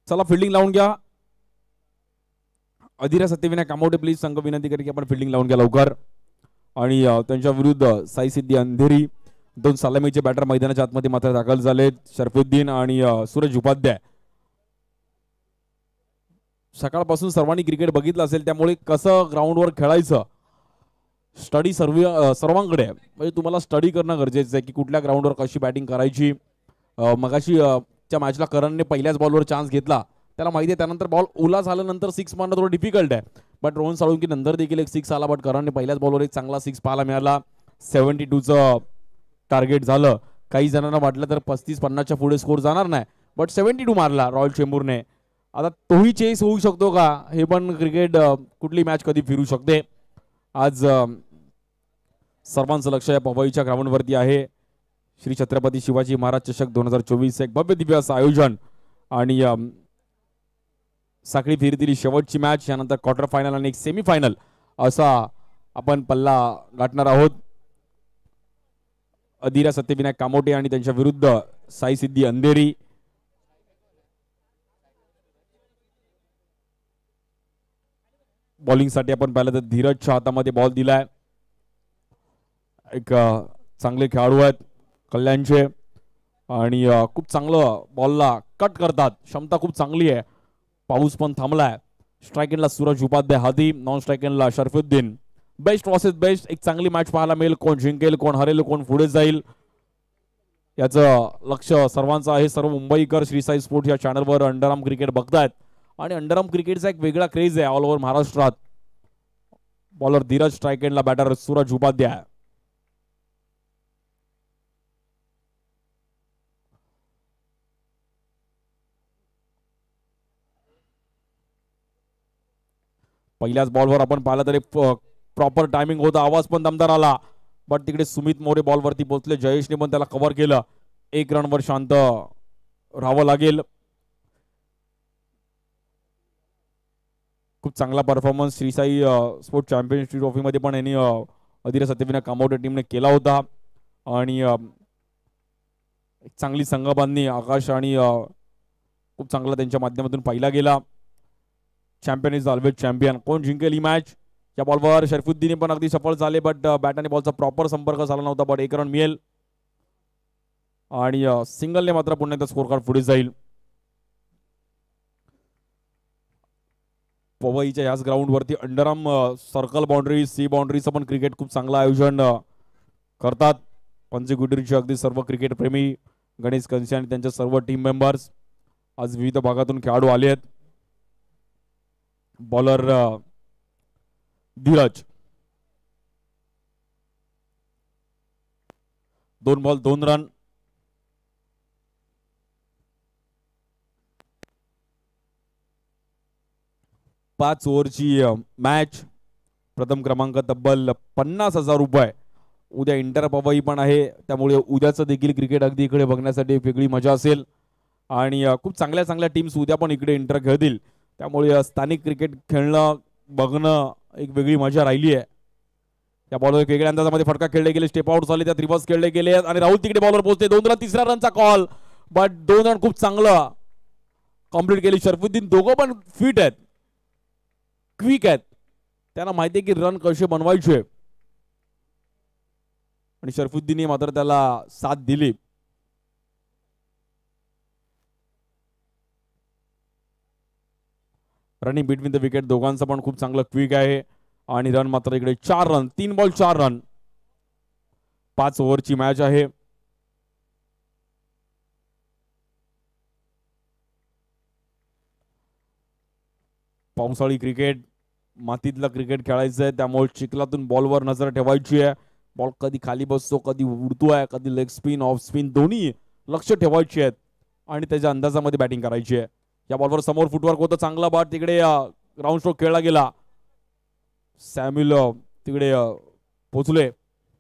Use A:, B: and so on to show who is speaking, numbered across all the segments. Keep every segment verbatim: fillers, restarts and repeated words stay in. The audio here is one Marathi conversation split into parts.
A: चला फिल्डिंग लावून घ्या. अधिरा सत्यविनायक कामोटे प्लीज संघ विनंती करेल की आपण फिल्डिंग लावून घ्या लवकर. आणि त्यांच्या विरुद्ध साई सिद्धी अंधेरी दोन सलामीचे बॅटर मैदानाच्या आतमध्ये मात्र दाखल झाले. शरफुद्दीन आणि सूरज उपाध्याय. सकाळपासून सर्वांनी क्रिकेट बघितलं असेल त्यामुळे कसं ग्राउंडवर खेळायचं स्टडी सर्व सर्वांकडे आहे. म्हणजे तुम्हाला स्टडी करणं गरजेचं आहे की कुठल्या ग्राउंडवर कशी बॅटिंग करायची. मगाशी च्या मॅचला करणने पहिल्याच बॉलवर चान्स घेतला. त्याला माहिती आहे त्यानंतर बॉल ओला झाल्यानंतर सिक्स मारणं थोडं डिफिकल्ट आहे. बट रोहन साळुंकी नंतर देखील एक सिक्स आला. बट करणने पहिल्याच बॉलवर एक चांगला सिक्स पाहायला मिळाला. सेव्हन्टी टूचं टार्गेट झालं. काही जणांना वाटलं तर पस्तीस पन्नासच्या पुढे स्कोर जाणार नाही. बट सेव्हन्टी टू मारला रॉयल चेंबूरने. आता तोही चेस होऊ शकतो का हे पण क्रिकेट कुठली मॅच कधी फिरू शकते. आज सर्वांचं लक्ष या पवईच्या ग्राउंडवरती आहे. श्री छत्रपती शिवाजी महाराज चषक दोन हजार चोवीस एक भव्य दिव्य असं आयोजन. आणि साखळी फेरीतील शेवटची मॅच यानंतर क्वार्टर फायनल आणि एक सेमी फायनल असा आपण पल्ला गाठणार आहोत. अधिरा सत्यविनायक कामोटे आणि त्यांच्या विरुद्ध साई सिद्धी अंधेरी. बॉलिंग साठी आपण पाहिलं तर धीरजच्या हातामध्ये बॉल दिलाय. एक चांगले खेळाडू आहेत कल्याणचे आणि खूप चांगलं बॉलला कट करतात. क्षमता खूप चांगली आहे. पाऊस पण थांबलाय. स्ट्राईक एंडला सूरज उपाध्याय हाती. नॉन स्ट्राईक एंडला शरफुद्दीन. Best versus best. एक चांगली मॅच पाहायला मिळेल. कोण जिंकेल कोण हरेल कोण पुढे जाईल याचं लक्ष सर्वांचं आहे. सर्व मुंबईकर श्री साई स्पोर्ट्स या चॅनलवर अंडरआर्म क्रिकेट बघतायत आणि अंडरआर्म क्रिकेटचा एक वेगळा क्रेज आहे ऑल ओव्हर महाराष्ट्रात. बॉलर धीरज, स्ट्राईक एंडला बॅटर सूरज उपाध्याय. पहिल्याच बॉलवर आपण पाहिलं तरी प्रॉपर टायमिंग होता. आवाज पण दमदार आला. बट तिकडे सुमित मोरे बॉलवरती पोहोचले. जयेशने पण त्याला कव्हर केलं. एक रनवर शांत राहावं लागेल. खूप चांगला performance Shri Sai sport championship trophy मध्ये पण यांनी अधिरा सत्यविनायक कामोटे टीमने केला होता. आणि एक चांगली संघबांधणी आकाश आणि खूप चांगला त्यांच्या माध्यमातून पाहिला गेला. Champion is always champion. कोण जिंकेल ही मॅच. या बॉलवर शरफुद्दीन पण अगदी सफल झाले. बट बॅट आणि बॉलचा प्रॉपर संपर्क झाला नव्हता. बट एक रन मिळेल आणि सिंगलने मात्र पुन्हा एकदा स्कोर कार्ड पुढे जाईल. पवईच्या याच ग्राउंड वरती अंडरआर्म सर्कल बाउंड्री सी बाउंड्रीचं पण क्रिकेट खूप चांगलं आयोजन करतात. पंचकुटीचे अगदी सर्व क्रिकेट प्रेमी गणेश कंसे आणि त्यांचे सर्व टीम मेंबर्स आज विविध भागातून खेळाडू आले आहेत. बॉलर धीरज. दोन बॉल दोन रन. पाच ओव्हरची मॅच. प्रथम क्रमांक तब्बल पन्नास हजार रुपये. उद्या इंटर पवई पण आहे त्यामुळे उद्याचं देखील क्रिकेट अगदी इकडे बघण्यासाठी वेगळी मजा असेल. आणि खूप चांगल्या चांगल्या टीम्स उद्या पण इकडे इंटर खेळतील त्यामुळे स्थानिक क्रिकेट खेळणं बघणं एक वेगळी मजा राहिली आहे. त्या बॉलवर वेगळ्या अंदाजामध्ये फटका खेळले गेले. स्टेप आउट झाले. त्यात रिव्हर्स खेळले गेले आणि राहुल तिकडे बॉलवर पोहोचते. दोन रन तिसऱ्या रनचा कॉल. बट दोन रन खूप चांगलं कम्प्लीट केली. शरफुद्दीन दोघं पण फिट आहेत क्विक आहेत. त्यांना माहिती आहे की रन कसे बनवायचे आणि शरफुद्दीनने मात्र त्याला साथ दिली. रनिंग बिटवीन द विकेट दोघांचं पण खूप चांगलं क्विक आहे आणि रन मात्र इकडे चार रन. तीन बॉल चार रन. पाच ओव्हरची मॅच आहे. पावसाळी क्रिकेट मातीतलं क्रिकेट खेळायचं आहे त्यामुळे चिखलातून बॉलवर नजर ठेवायची आहे. बॉल कधी खाली बसतो कधी उडतोय कधी लेग स्पिन ऑफ स्पिन दोन्ही लक्ष ठेवायचे आहेत आणि त्याच्या अंदाजामध्ये बॅटिंग करायची आहे. या बॉलवर समोर फुटवर्क होतं चांगला. बॉल तिकडे ग्राउंड स्ट्रोक खेळला गेला. सॅम्युल तिकडे पोचले.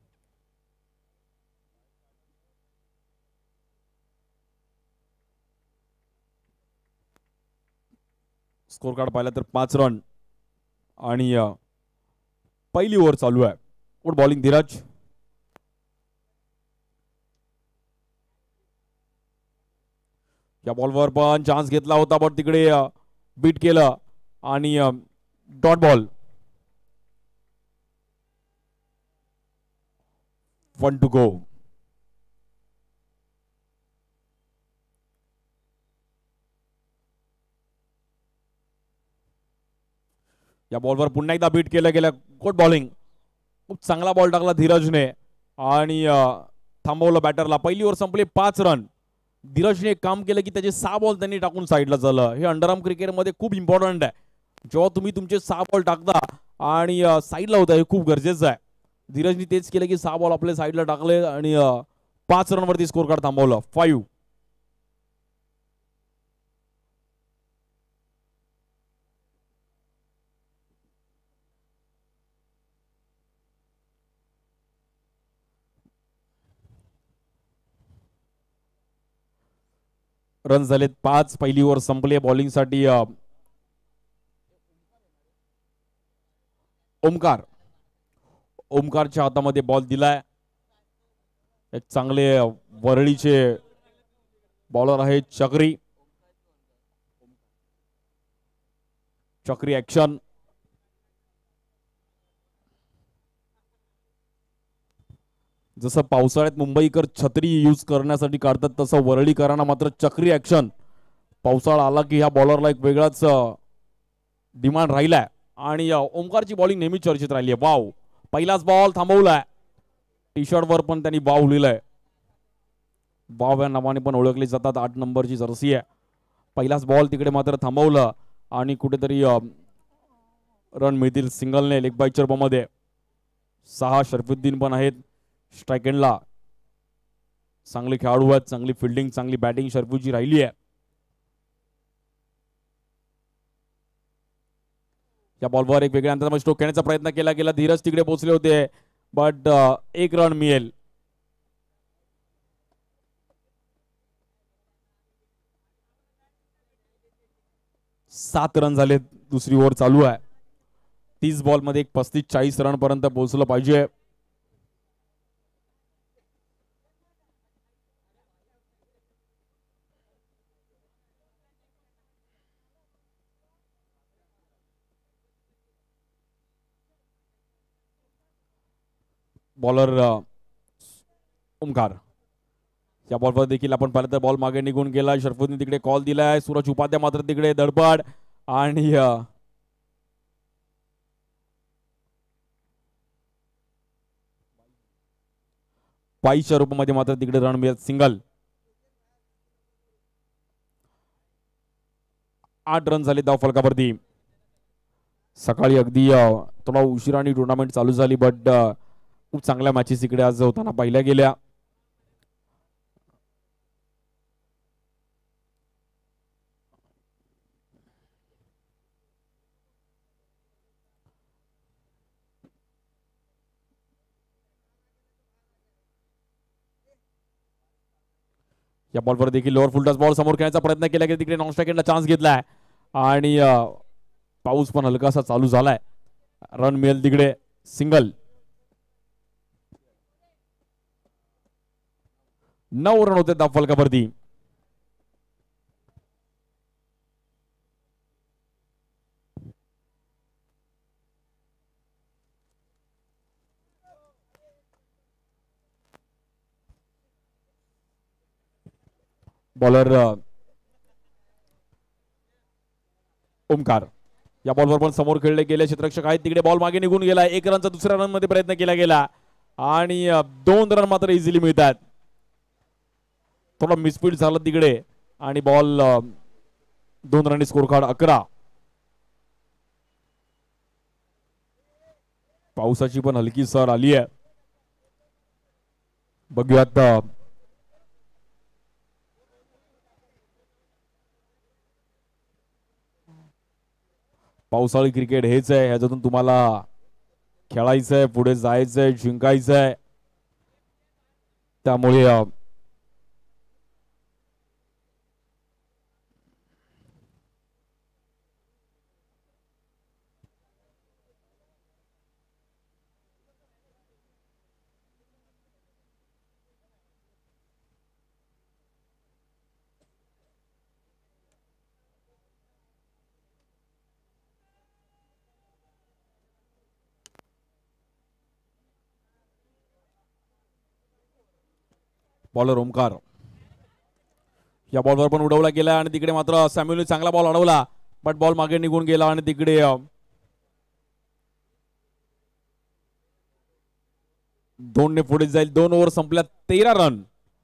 A: स्कोर कार्ड पाहिला तर पाच रन आणि पहिली ओव्हर चालू आहे. Good bowling Dhiraj. या बॉलवर पण चान्स घेतला होता पण तिकडे बीट केलं आणि dot ball. One two go. या बॉलवर पुन्हा एकदा बीट केलं गेलं. Good bowling. खूप चांगला बॉल टाकला धीरजने आणि थांबवलं बॅटरला. पहिली ओव्हर संपली पाच रन. धीरजने एक काम केलं की त्याचे सहा बॉल त्यांनी टाकून साईडला झालं. हे अंडरआर्म क्रिकेटमध्ये खूप इम्पॉर्टंट आहे. जेव्हा तुम्ही तुमचे सहा बॉल टाकता आणि साईडला होता हे खूप गरजेचं आहे. धीरजने तेच केलं की सहा बॉल आपल्या साईडला टाकले आणि पाच रनवरती स्कोर कार्ड थांबवलं. फाईव्ह. रन झालेत पाच. पहिली ओव्हर संपली. बॉलिंगसाठी ओमकार. ओमकारच्या हातामध्ये बॉल दिलाय. एक चांगले वरळीचे बॉलर आहे चक्री. चक्री ऍक्शन. जसं पावसाळ्यात मुंबईकर छत्री यूज करण्यासाठी काढतात तसं वरळीकरांना मात्र चक्री ऍक्शन. पावसाळा आला की ह्या बॉलरला एक वेगळाच डिमांड राहिलाय आणि ओमकारची बॉलिंग नेहमी चर्चेत राहिली आहे. वाव. पहिलाच बॉल थांबवलाय. टी शर्ट वर पण त्यांनी वाव लिहिलंय. वाव या नावाने पण ओळखले जातात. आठ नंबरची जर्सी आहे. पहिलाच बॉल तिकडे मात्र थांबवलं आणि कुठेतरी रन मिळतील सिंगलने लेग बाय मध्ये. सहा शरफुद्दीन पण आहेत स्ट्राईक एंडला. चांगले खेळाडू आहेत. चांगली फिल्डिंग चांगली बॅटिंग शरफूची राहिली आहे. या बॉलवर एक वेगळ्या अंतरामध्ये स्ट्रोक खेळण्याचा प्रयत्न केला गेला. धीरज तिकडे पोहोचले होते बट एक रन मिळेल. सात रन झाले. दुसरी ओव्हर चालू आहे. तीस बॉल मध्ये एक पस्तीस चाळीस रन पर्यंत पोहोचलं पाहिजे. बॉलर ओमकार. या बॉलवर देखील आपण पाहिलं तर बॉल मागे निघून गेला. शरफुद्दीन तिकडे कॉल दिलाय. सूरज उपाध्याय मात्र तिकडे धडपड आणि बाईसच्या रूपामध्ये मात्र तिकडे रन मिळत सिंगल. आठ रन झाले धाव फलकावरती. सकाळी अगदी थोडा उशिराने टुर्नामेंट चालू झाली बट खूप चांगल्या मॅचेस इकडे आज होताना पाहिल्या गेल्या. या बॉलवर देखील लोअर फुलटॉस बॉल समोर खेळण्याचा प्रयत्न केला की तिकडे नॉन स्ट्राईक एंडला चान्स घेतलाय आणि पाऊस पण हलकासा चालू झालाय. रन मिळेल तिकडे सिंगल. नऊ रन होते धाव फलकावरती. बॉलर ओमकार. या बॉलवर पण समोर खेळले गेले क्षेत्ररक्षक आहेत तिकडे. बॉल मागे निघून गेला. एक रनचा दुसऱ्या रन मध्ये प्रयत्न केला गेला आणि दोन रन मात्र इझिली मिळतात. थोडा मिसफील्ड झालं तिकडे आणि बॉल दोन रन स्कोर कार्ड अकरा. पावसाची पण हलकी सर आली आहे. बघूयात पावसाळी क्रिकेट हेच आहे. ह्याच्यातून तुम्हाला खेळायचंय, पुढे जायचंय, जिंकायचंय. त्यामुळे बॉलर ओमकार. या बॉलवर पण उडवला गेला आणि तिकडे मात्र सॅम्युअलने चांगला बॉल अडवला, बट बॉल मागे निघून गेला आणि तिकडे दोन ने पुढे जाईल. दोन ओव्हर संपल्या, तेरा रन.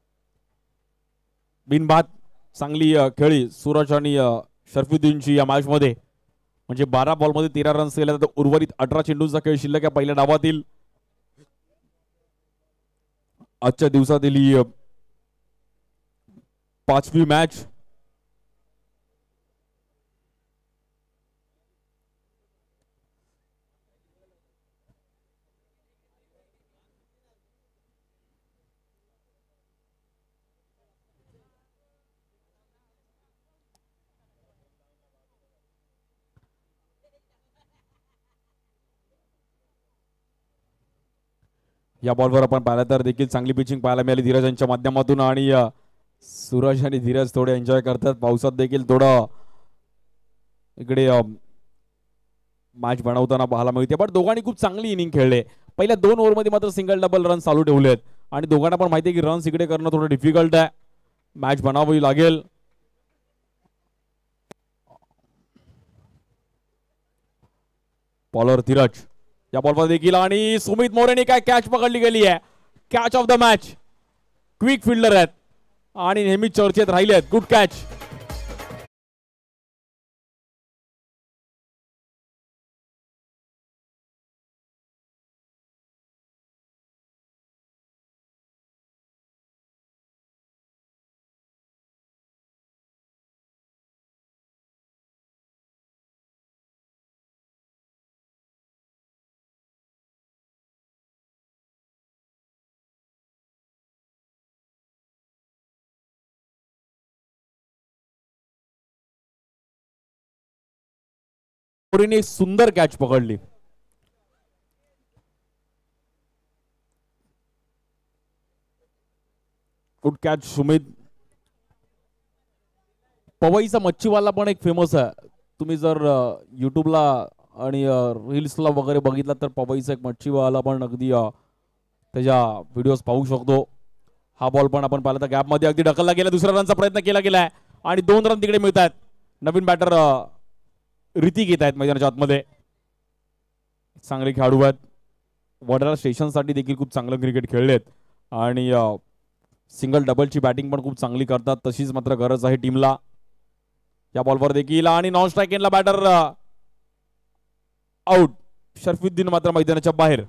A: बिनबाद चांगली खेळी सूरज आणि शरफुद्दीनची या मॅच मध्ये. म्हणजे बारा बॉल मध्ये तेरा रन्स केले, तर उर्वरित अठरा चेंडूंचा खेळ शिल्लक आहे पहिल्या डावातील. आजच्या दिवसातील ही पाचवी मॅच. या बॉलवर आपण पाहिलं तर देखील चांगली पिचिंग पाहायला मिळाली धीरज यांच्या माध्यमातून. आणि सूरज आणि धीरज थोडे एन्जॉय करतात. पावसात देखील थोडं इकडे मॅच बनवताना पाहायला मिळते. पण दोघांनी खूप चांगली इनिंग खेळले. पहिल्या दोन ओव्हरमध्ये मात्र सिंगल डबल रन चालू ठेवलेत आणि दोघांना पण माहिती आहे की रन्स इकडे करणं थोडं डिफिकल्ट आहे. मॅच बनावी लागेल. बॉलर धीरज या बॉलवर देखील आणि सुमित मोरेने काय कॅच पकडली गेली आहे. Catch of the match. Quick fielder आहेत आणि नेहमी चर्चेत राहिले आहेत. Good catch. मोरेने सुंदर कॅच पकडली. Good catch Sumit. पवईचा मच्छीवाला पण एक फेमस आहे. तुम्ही जर युट्यूबला आणि रील्सला वगैरे बघितला तर पवईचा एक मच्छीवाला पण अगदी त्याच्या व्हिडिओज पाहू शकतो. हा बॉल पण आपण पाहिला तर गॅपमध्ये अगदी ढकलला गेला. दुसऱ्या रनचा प्रयत्न केला गेलाय आणि दोन रन तिकडे मिळतात. नवीन बॅटर ऋतिक येत आहेत मैदानाच्या आतमध्ये. चांगले खेळाडू आहेत. वडोदरा स्टेशनसाठी देखील खूप चांगलं क्रिकेट खेळलेत आणि सिंगल डबलची बॅटिंग पण खूप चांगली करतात. तशीच मात्र गरज आहे टीमला. या बॉलवर देखील आणि नॉन स्ट्राईक एंडला बॅटर आउट. शरफुद्दीन मात्र मैदानाच्या बाहेर.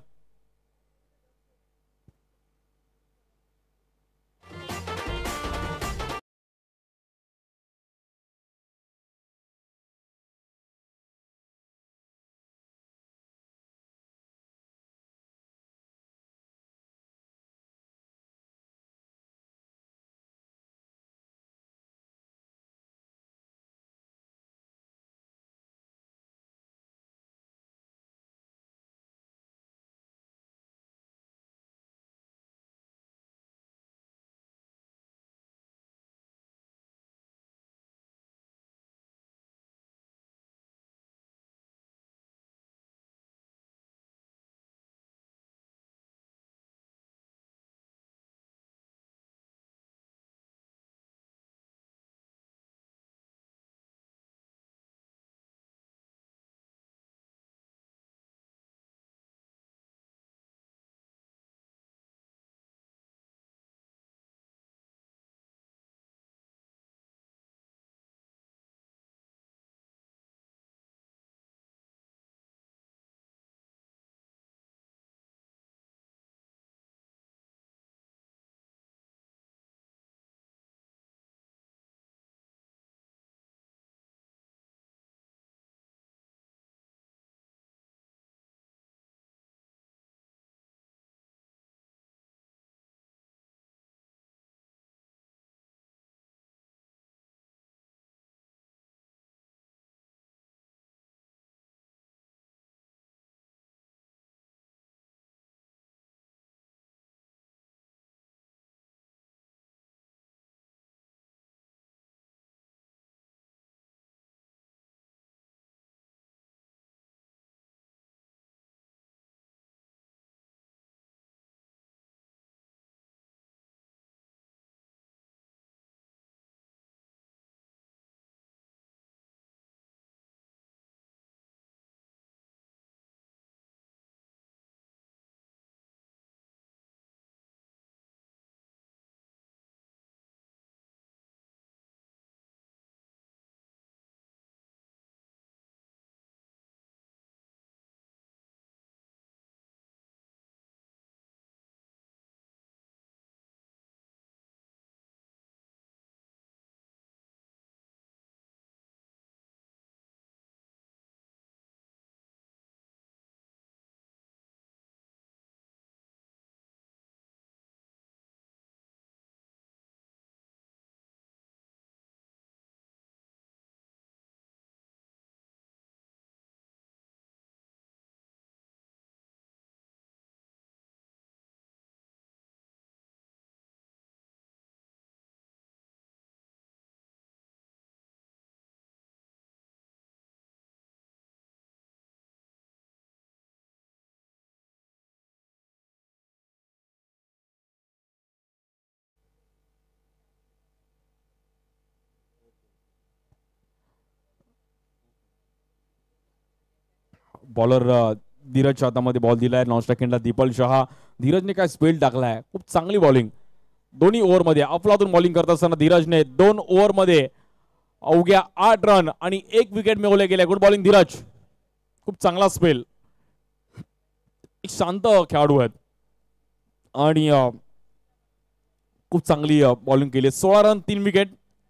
A: बॉलर धीरजच्या हातामध्ये बॉल दिलाय. नॉन स्ट्रायकिंगला दीपल शहा. धीरजने काय स्पेल टाकलाय, खूप चांगली बॉलिंग दोन्ही ओव्हरमध्ये. अफलातून बॉलिंग करत असताना धीरजने दोन ओव्हरमध्ये अवघ्या आठ रन आणि एक विकेट मिळवले गेले. गुड बॉलिंग धीरज, खूप चांगला स्पेल. एक शांत खेळाडू आहेत आणि खूप चांगली बॉलिंग केली. सोळा रन तीन विकेट.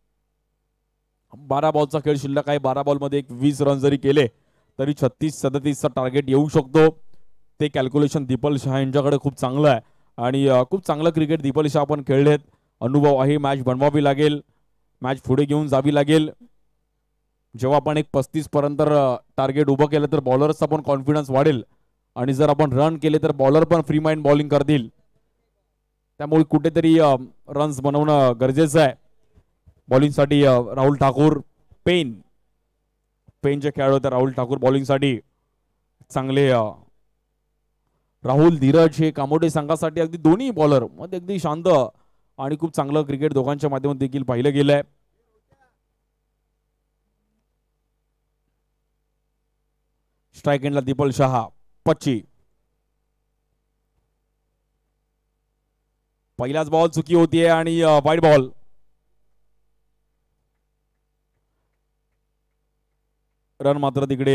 A: बारा बॉलचा खेळ शिल्लक आहे. बारा बॉलमध्ये एक वीस रन जरी केले तरी छत्तीस सदतीसचा टार्गेट येऊ शकतो. ते कॅल्क्युलेशन दीपल शहा यांच्याकडे खूप चांगलं आहे आणि खूप चांगलं क्रिकेट दीपल शहा पण खेळलेत. अनुभव आहे. मॅच बनवावी लागेल, मॅच पुढे घेऊन जावी लागेल. जेव्हा आपण एक पस्तीस पर्यंत टार्गेट उभं केलं तर बॉलरचा पण कॉन्फिडन्स वाढेल आणि जर आपण रन केले तर बॉलर पण फ्री माइंड बॉलिंग करतील. त्यामुळे कुठेतरी रन्स बनवणं गरजेचं आहे. बॉलिंगसाठी राहुल ठाकूर, पेन पेनचे खेळाडू होते राहुल ठाकूर बॉलिंगसाठी चांगले. राहुल धीरज हे कामोडे संघासाठी अगदी दोन्ही बॉलर मध्ये अगदी शांत आणि खूप चांगलं क्रिकेट दोघांच्या माध्यमातून देखील पाहिलं गेलंय. स्ट्राइक एंडला दीपल शहा. पच्ची पहिलाच बॉल चुकी होतीये आणि वाईड बॉल. रन मात्र तिकडे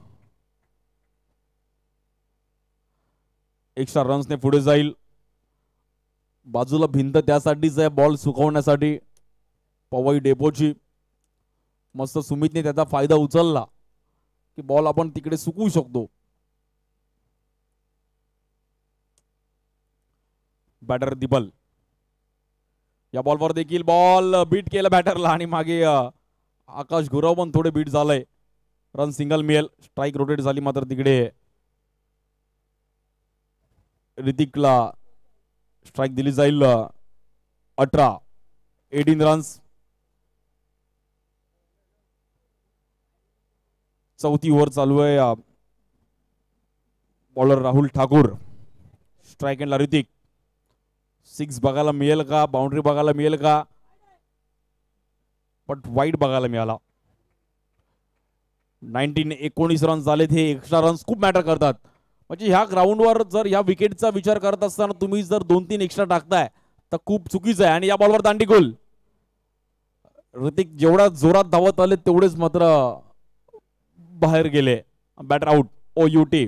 A: एक्स्ट्रा रन्सने पुढे जाईल. बाजूला भिंत त्यासाठीच आहे, बॉल सुकवण्यासाठी. पवई डेपोची मस्त सुमितने त्याचा फायदा उचलला की बॉल आपण तिकडे सुकवू शकतो. बॅटर दीपल. या बॉलवर देखील बॉल बीट केला बॅटरला आणि मागे आकाश गुरव पण थोडे बीट झालंय. रन सिंगल मिळेल. स्ट्राईक रोटेट झाली मात्र तिकडे ऋतिकला स्ट्राईक दिली जाईल. अठरा एटीन रन्स. चौथी ओव्हर चालू आहे. बॉलर राहुल ठाकूर. स्ट्राईक एंडला ऋतिक. सिक्स बघायला मिळेल का, बाउंड्री बघायला मिळेल का, पण वाईट बघायला मिळाला. नाईन्टीन एकोणीस रन झालेत. हे एक्स्ट्रा रन्स खूप मॅटर करतात. म्हणजे ह्या ग्राउंडवर जर ह्या विकेटचा विचार करत असताना तुम्ही जर दोन तीन एक्स्ट्रा टाकताय तर खूप चुकीचं आहे. आणि या बॉलवर दांडी गोल. ऋतिक जेवढा जोरात धावत आले तेवढेच मात्र बाहेर गेले. Batter out. O U T.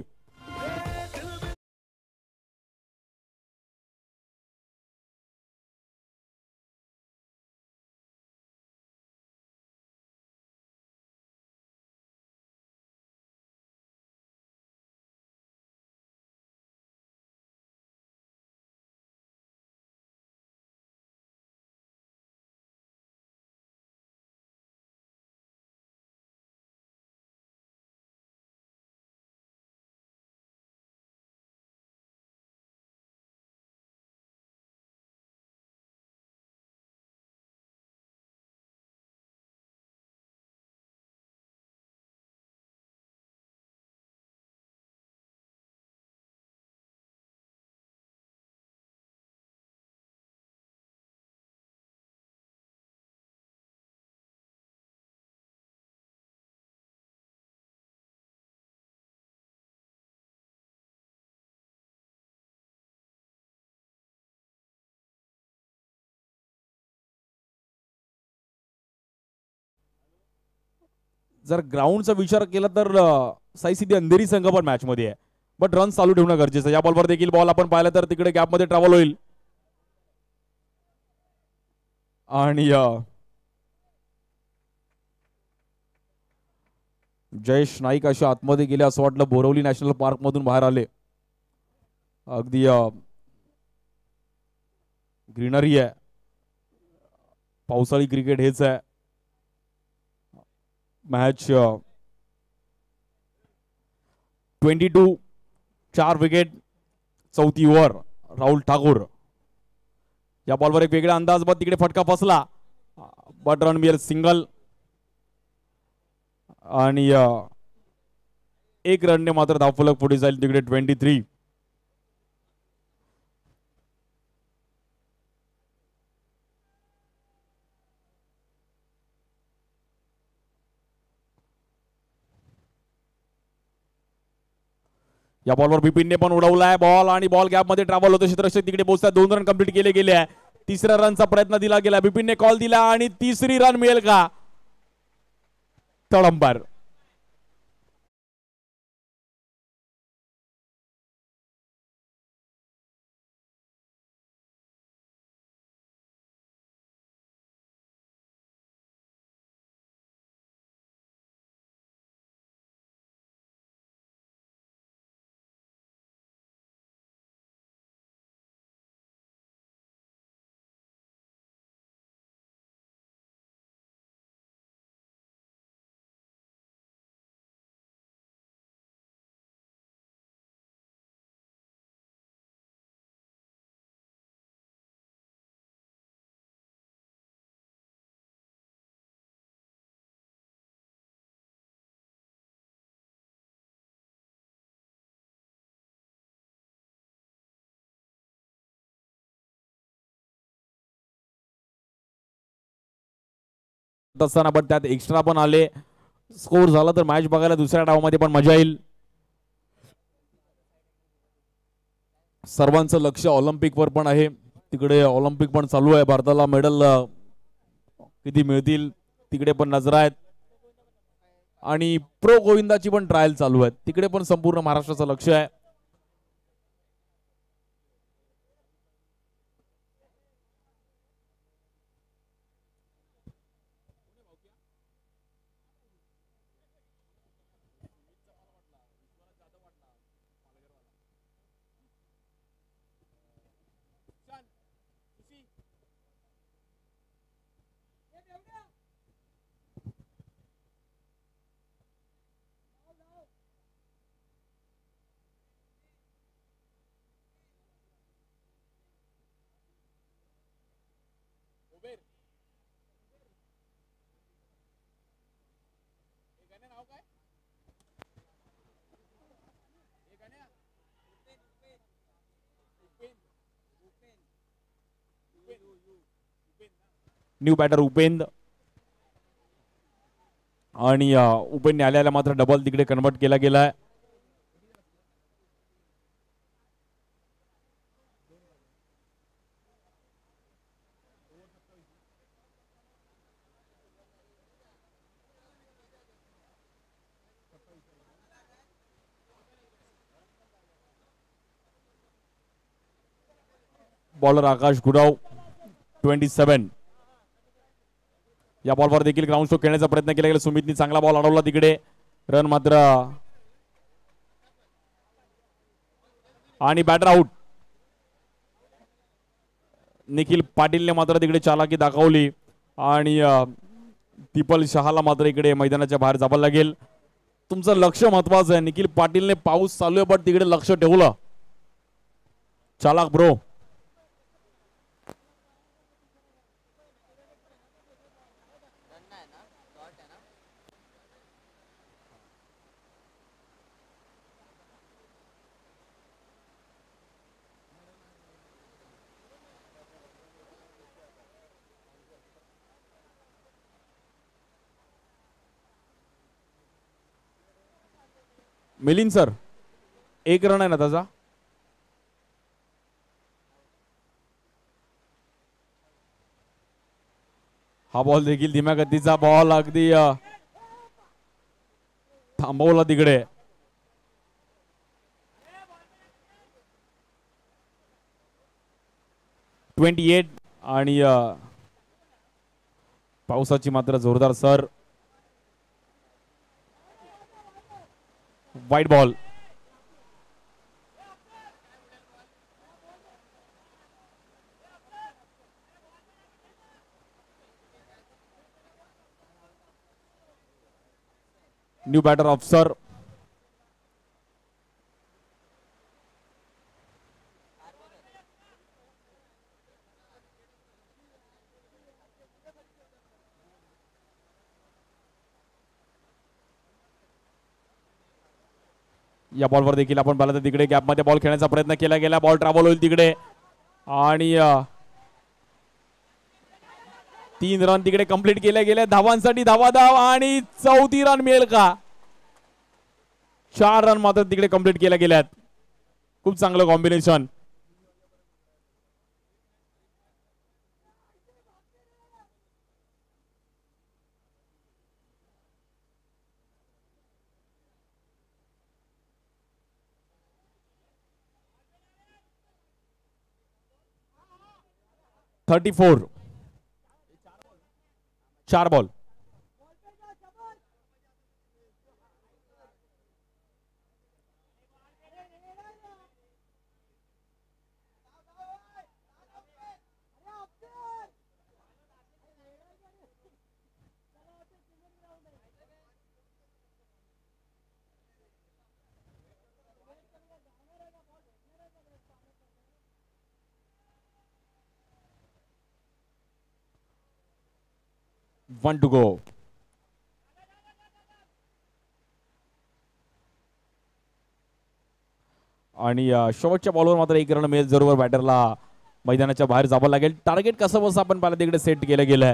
A: जर ग्राउंडचा विचार केला तर साई सिटी अंधेरी संघ पण मॅच मध्ये आहे, बट रन चालू ठेवणं गरजेचं. या बॉलवर देखील बॉल आपण पाहिलं तर तिकडे गॅप मध्ये ट्रॅव्हल होईल आणि जयेश नाईक अशी आतमध्ये गेले असं वाटलं. बोरवली नॅशनल पार्क मधून बाहेर आले. अगदी ग्रीनरी आहे. पावसाळी क्रिकेट हेच आहे. Match twenty two. चार विकेट. चौथी ओव्हर. राहुल ठाकूर. या बॉलवर एक वेगळा अंदाज, बट तिकडे फटका फसला. बट रन मिळेल सिंगल आणि एक रनने मात्र धावफलक पुढे जाईल तिकडे. Twenty three. या बॉलवर बिपिनने पण उडवलाय बॉल आणि बॉल गॅप मध्ये ट्रॅव्हल होतो. क्षेत्ररक्षक तिकडे पोहोचतात. दोन रन कंप्लीट केले गेले आहे. तिसऱ्या रनचा प्रयत्न दिला गेला. बिपिनने कॉल दिला आणि तिसरी रन मिळेल का? थर्ड अंपायर असताना पण त्यात एक्स्ट्रा पण आले. स्कोर झाला तर मॅच बघायला दुसऱ्या डावामध्ये पण मजा येईल. सर्वांचं लक्ष ऑलिम्पिक वर पण आहे. तिकडे ऑलिम्पिक पण चालू आहे. भारताला मेडल किती मिळतील तिकडे पण नजर आहेत. आणि प्रो गोविंदाची पण ट्रायल चालू आहे. तिकडे पण संपूर्ण महाराष्ट्राचं लक्ष आहे. न्यू बॅटर उपेंद्र आणि उपेंद्र आल्याला मात्र डबल तिकडे कन्वर्ट केला गेलाय. Bowler Akash Gurav twenty seven. या बॉलवर देखील ग्राउंड स्ट्रोक खेळण्याचा प्रयत्न केला गेला. सुमितनी चांगला बॉल अडवला तिकडे. रन मात्र आणि बॅटर आउट. निखिल पाटीलने मात्र तिकडे चालाकी दाखवली आणि दीपल शहाला मात्र इकडे मैदानाच्या बाहेर जावं लागेल. तुमचं लक्ष महत्वाचं आहे. निखिल पाटीलने पाऊस चालू आहे पण तिकडे लक्ष ठेवलं. चालाक ब्रो. मिलिंद सर एक रन आहे ना त्याचा. हा बॉल देखील धीम्या गतीचा बॉल अगदी थांबवला तिकडे. ट्वेंटी एट आणि पावसाची मात्र जोरदार सर. वाईट बॉल. New batter ऑफसर. या बॉलवर देखील आपण पाहिलं तर तिकडे गॅपमध्ये बॉल खेळण्याचा प्रयत्न केला गेला. बॉल ट्रॅव्हल होईल तिकडे आणि तीन रन तिकडे कंप्लीट केले गेले. धावांसाठी धावा धाव आणि चौथी रन मिळेल का? चार रन मात्र तिकडे कंप्लीट केल्या गेल्यात. खूप चांगलं कॉम्बिनेशन. Thirty four. चार बॉल. One two go. आणि शेवटच्या बॉलवर मात्र एक रन मिळेल जरूर बॅटरला मैदानाच्या बाहेर जावं लागेल. टार्गेट कसं बस आपण पाहिलं तिकडे सेट केलं गेलंय.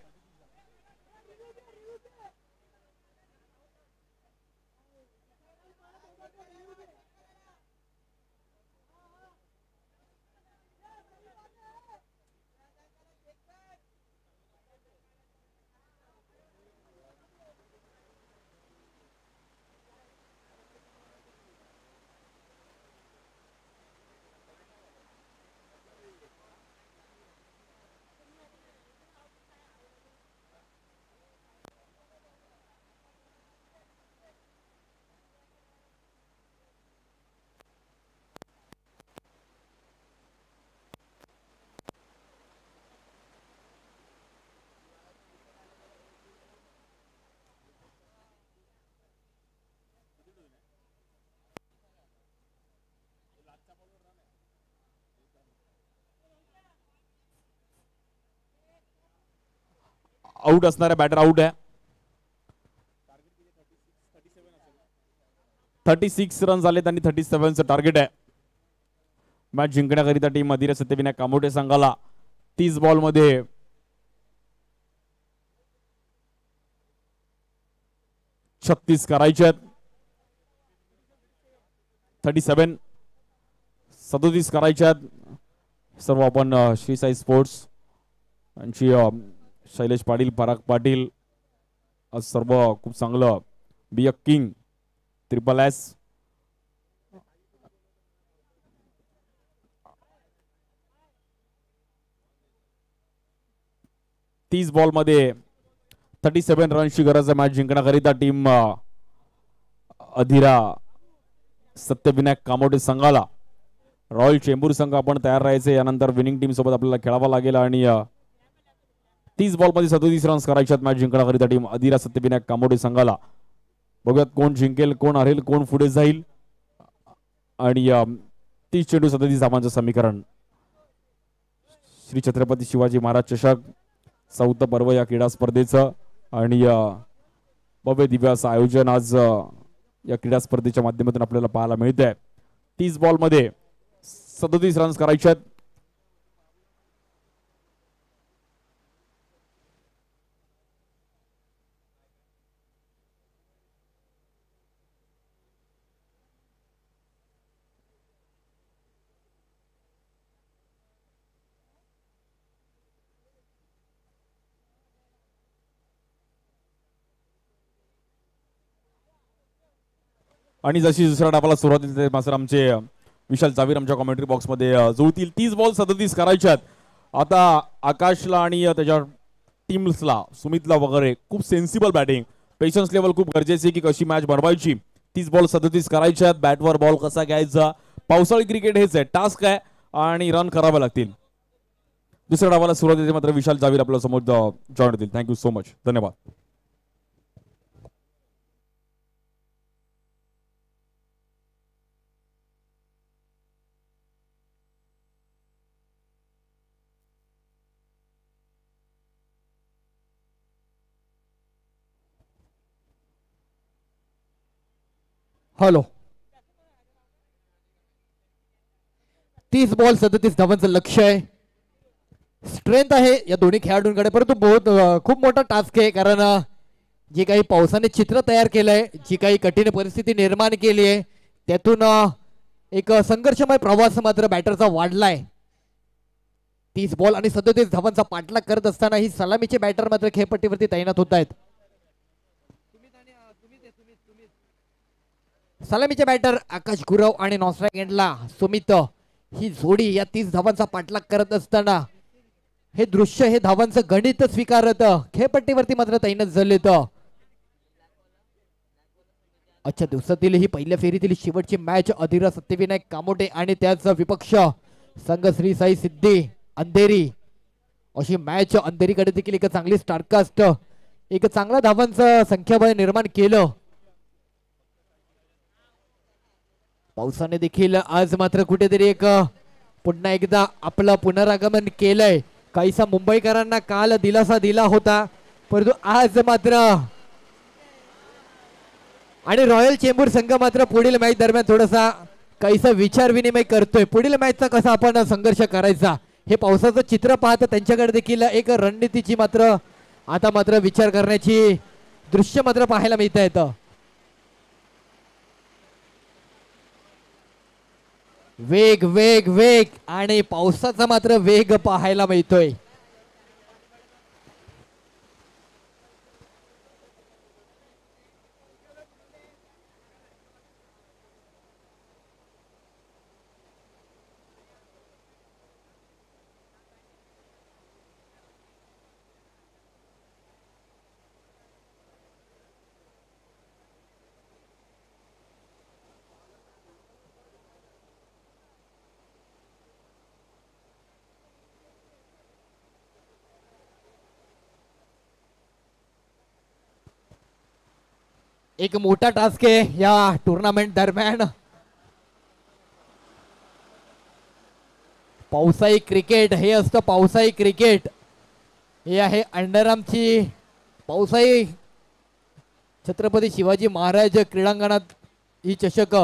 A: आउट असणारा बॅटर आउट आहे. थर्टी सिक्स रन झालेत आणि थर्टी सेव्हनचं टार्गेट आहे. मॅच जिंकण्याकरिता टीम अधीरा सत्यविनायक कामोटे संघाला तीस बॉल मध्ये छत्तीस करायचे आहेत. थर्टी सेव्हन सदोतीस करायचे आहेत. सर्व आपण श्री साई स्पोर्ट्स यांची शैलेश पाटील, पराग पाटील आज सर्व खूप चांगलं be a king triple S तीस बॉल मध्ये थर्टी सेव्हन रनची गरज आहे मॅच जिंकण्याकरिता टीम अधीरा सत्यविनायक कामोटे संघाला. रॉयल चेंबूर संघ आपण तयार राहायचे. यानंतर विनिंग टीम सोबत आपल्याला खेळावं लागेल आणि तीस बॉल मध्ये सदोतीस रन्स करायच्यात मॅच जिंकण्याकरिता टीम अधीरा सत्यविनायक कामोटे संघाला. बघूयात कोण जिंकेल, कोण हरेल, कोण पुढे जाईल. आणि तीस चेंडू सदोतीस धावांचं समीकरण. श्री छत्रपती शिवाजी महाराज चषक चौथं पर्व या क्रीडा स्पर्धेचं आणि भव्य दिव्य असं आयोजन आज या क्रीडा स्पर्धेच्या माध्यमातून आपल्याला पाहायला मिळतंय. तीस बॉल मध्ये सदोतीस रन्स करायचे आहेत. आणि जशी दुसऱ्या डावाला सुरुवात मात्र आमचे विशाल जावीर आमच्या कॉमेंट्री बॉक्स मध्ये जुळतील. तीस बॉल सदतीस करायच्यात. आता आकाशला आणि त्याच्या टीम्सला सुमितला वगैरे खूप सेन्सिबल बॅटिंग, पेशन्स लेवल खूप गरजेची की कशी मॅच बनवायची. तीस बॉल सदतीस करायच्यात. बॅटवर बॉल कसा घ्यायचा, पावसाळी क्रिकेट हेच आहे, टास्क आहे आणि रन करावे लागतील. दुसऱ्या डावाला सुरुवात मात्र विशाल जावीर आपल्या समोर जॉईन होतील. Thank you so much. धन्यवाद.
B: हॅलो. तीस बॉल सदतीस धावांचं लक्ष आहे. स्ट्रेंथ आहे या दोन्ही खेळाडूंकडे, परंतु बहुत खूप मोठा टास्क आहे कारण जे काही पावसाने चित्र तयार केलंय, जी काही कठीण परिस्थिती निर्माण केली आहे, त्यातून एक संघर्षमय प्रवास मात्र बॅटरचा वाढलाय. तीस बॉल आणि सदोतीस धावांचा पाठलाग करत असताना ही सलामीचे बॅटर मात्र खेळपट्टीवरती तैनात होत आहेत. सलामीचे बॅटर आकाश गुरव आणि नॉस्ट्राइक एंडला सुमित ही जोडी या तीस धावांचा पाठलाग करत असताना हे दृश्य, हे धावांचं गणित स्वीकारत खेळपट्टीवरती मात्र तैनात झालेत. आजच्या दिवसातील ही पहिल्या फेरीतील शेवटची मॅच अधिरा सत्यविनायक कामोटे आणि त्याचा विपक्ष संघ श्री साई सिद्धी अंधेरी अशी मॅच. अंधेरीकडे देखील एक चांगली स्टारकास्ट, एक चांगला धावांचं संख्याबळ निर्माण केलं. पावसाने देखील आज मात्र कुठेतरी एक पुन्हा एकदा आपलं पुनरागमन केलंय. काहीसा मुंबईकरांना काल दिलासा दिला होता, परंतु आज मात्र आणि रॉयल चेंबूर संघ मात्र पुढील मॅच दरम्यान थोडासा काहीसा विचार विनिमय करतोय. पुढील मॅचचा कसा आपण संघर्ष करायचा हे पावसाचं चित्र पाहत त्यांच्याकडे देखील एक रणनीतीची मात्र आता मात्र विचार करण्याची दृश्य मात्र पाहायला मिळत आहेत. वेग वेग वेग आणि पावसाचा मात्र वेग पाहायला मिळतोय. एक मोठा टास्क आहे या टुर्नामेंट दरम्यान. पावसाळी क्रिकेट हे असतं, पावसाळी क्रिकेट हे आहे अंडरआर्मची पावसाळी छत्रपती शिवाजी महाराज क्रीडांगणात ही चषक.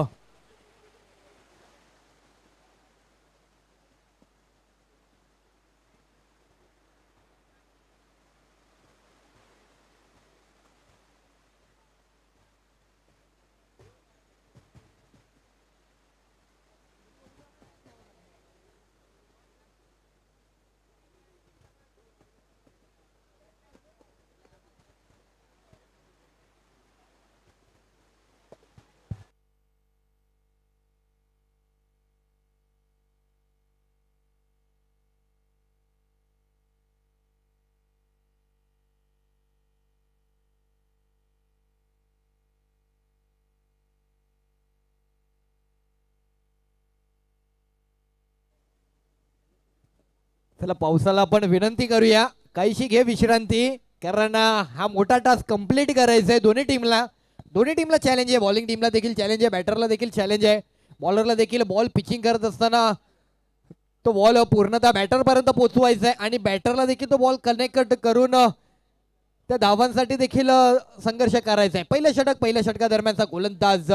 B: चला पावसाला आपण विनंती करूया काहीशी घे विश्रांती, कारण हा मोठा टास्क कंप्लीट करायचा आहे दोन्ही टीमला. दोन्ही टीमला चॅलेंज आहे, बॉलिंग टीमला देखील चॅलेंज आहे, बॅटरला देखील चॅलेंज आहे. बॉलरला देखील बॉल पिचिंग करत असताना तो बॉल पूर्णतः बॅटर पर्यंत पोहोचवायचा आहे आणि बॅटरला देखील तो बॉल कनेक्ट करून त्या धावांसाठी देखील संघर्ष करायचा आहे. पहिलं षटक, पहिल्या षटका दरम्यानचा गोलंदाज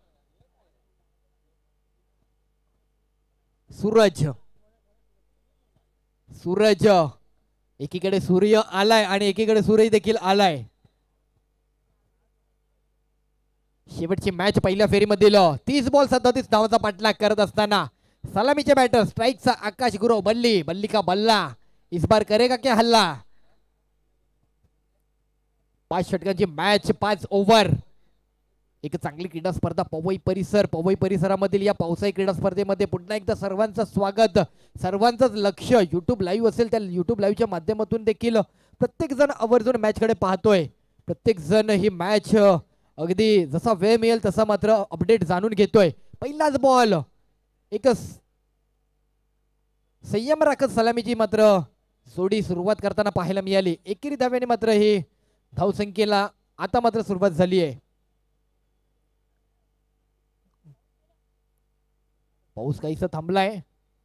B: सूरज. सूरज एकीकडे सूर्य आलाय आणि एकीकडे सूर्य देखील आलाय. शेवटची मॅच पहिल्या फेरीमधील तीस बॉल सदतीस धावांचा पाठलाग करत असताना सलामीचे बॅटर स्ट्राईकचा आकाश गुरव. बल्ली बल्ली का बल्ला, इस बार करेगा क्या हल्ला. पाच षटकांची मॅच, पाच ओव्हर. एक चांगली क्रीडा स्पर्धा पवई परिसर, पवई परिसरामधील या पावसाळी क्रीडा स्पर्धेमध्ये पुन्हा एकदा सर्वांचं स्वागत. सर्वांचंच लक्ष युट्यूब लाईव्ह असेल त्या युट्यूब लाईव्हच्या माध्यमातून देखील प्रत्येक जण आवर्जून मॅचकडे पाहतोय. प्रत्येक जण ही मॅच अगदी जसा वेळ मिळेल तसा मात्र अपडेट जाणून घेतोय. पहिलाच बॉल, एक संयम राखत सलामीची मात्र जोडी सुरुवात करताना पाहायला मिळाली. एकेरी धाव्याने मात्र ही धावसंख्येला आता मात्र सुरुवात झाली आहे. पाऊस काहीसा थांबलाय.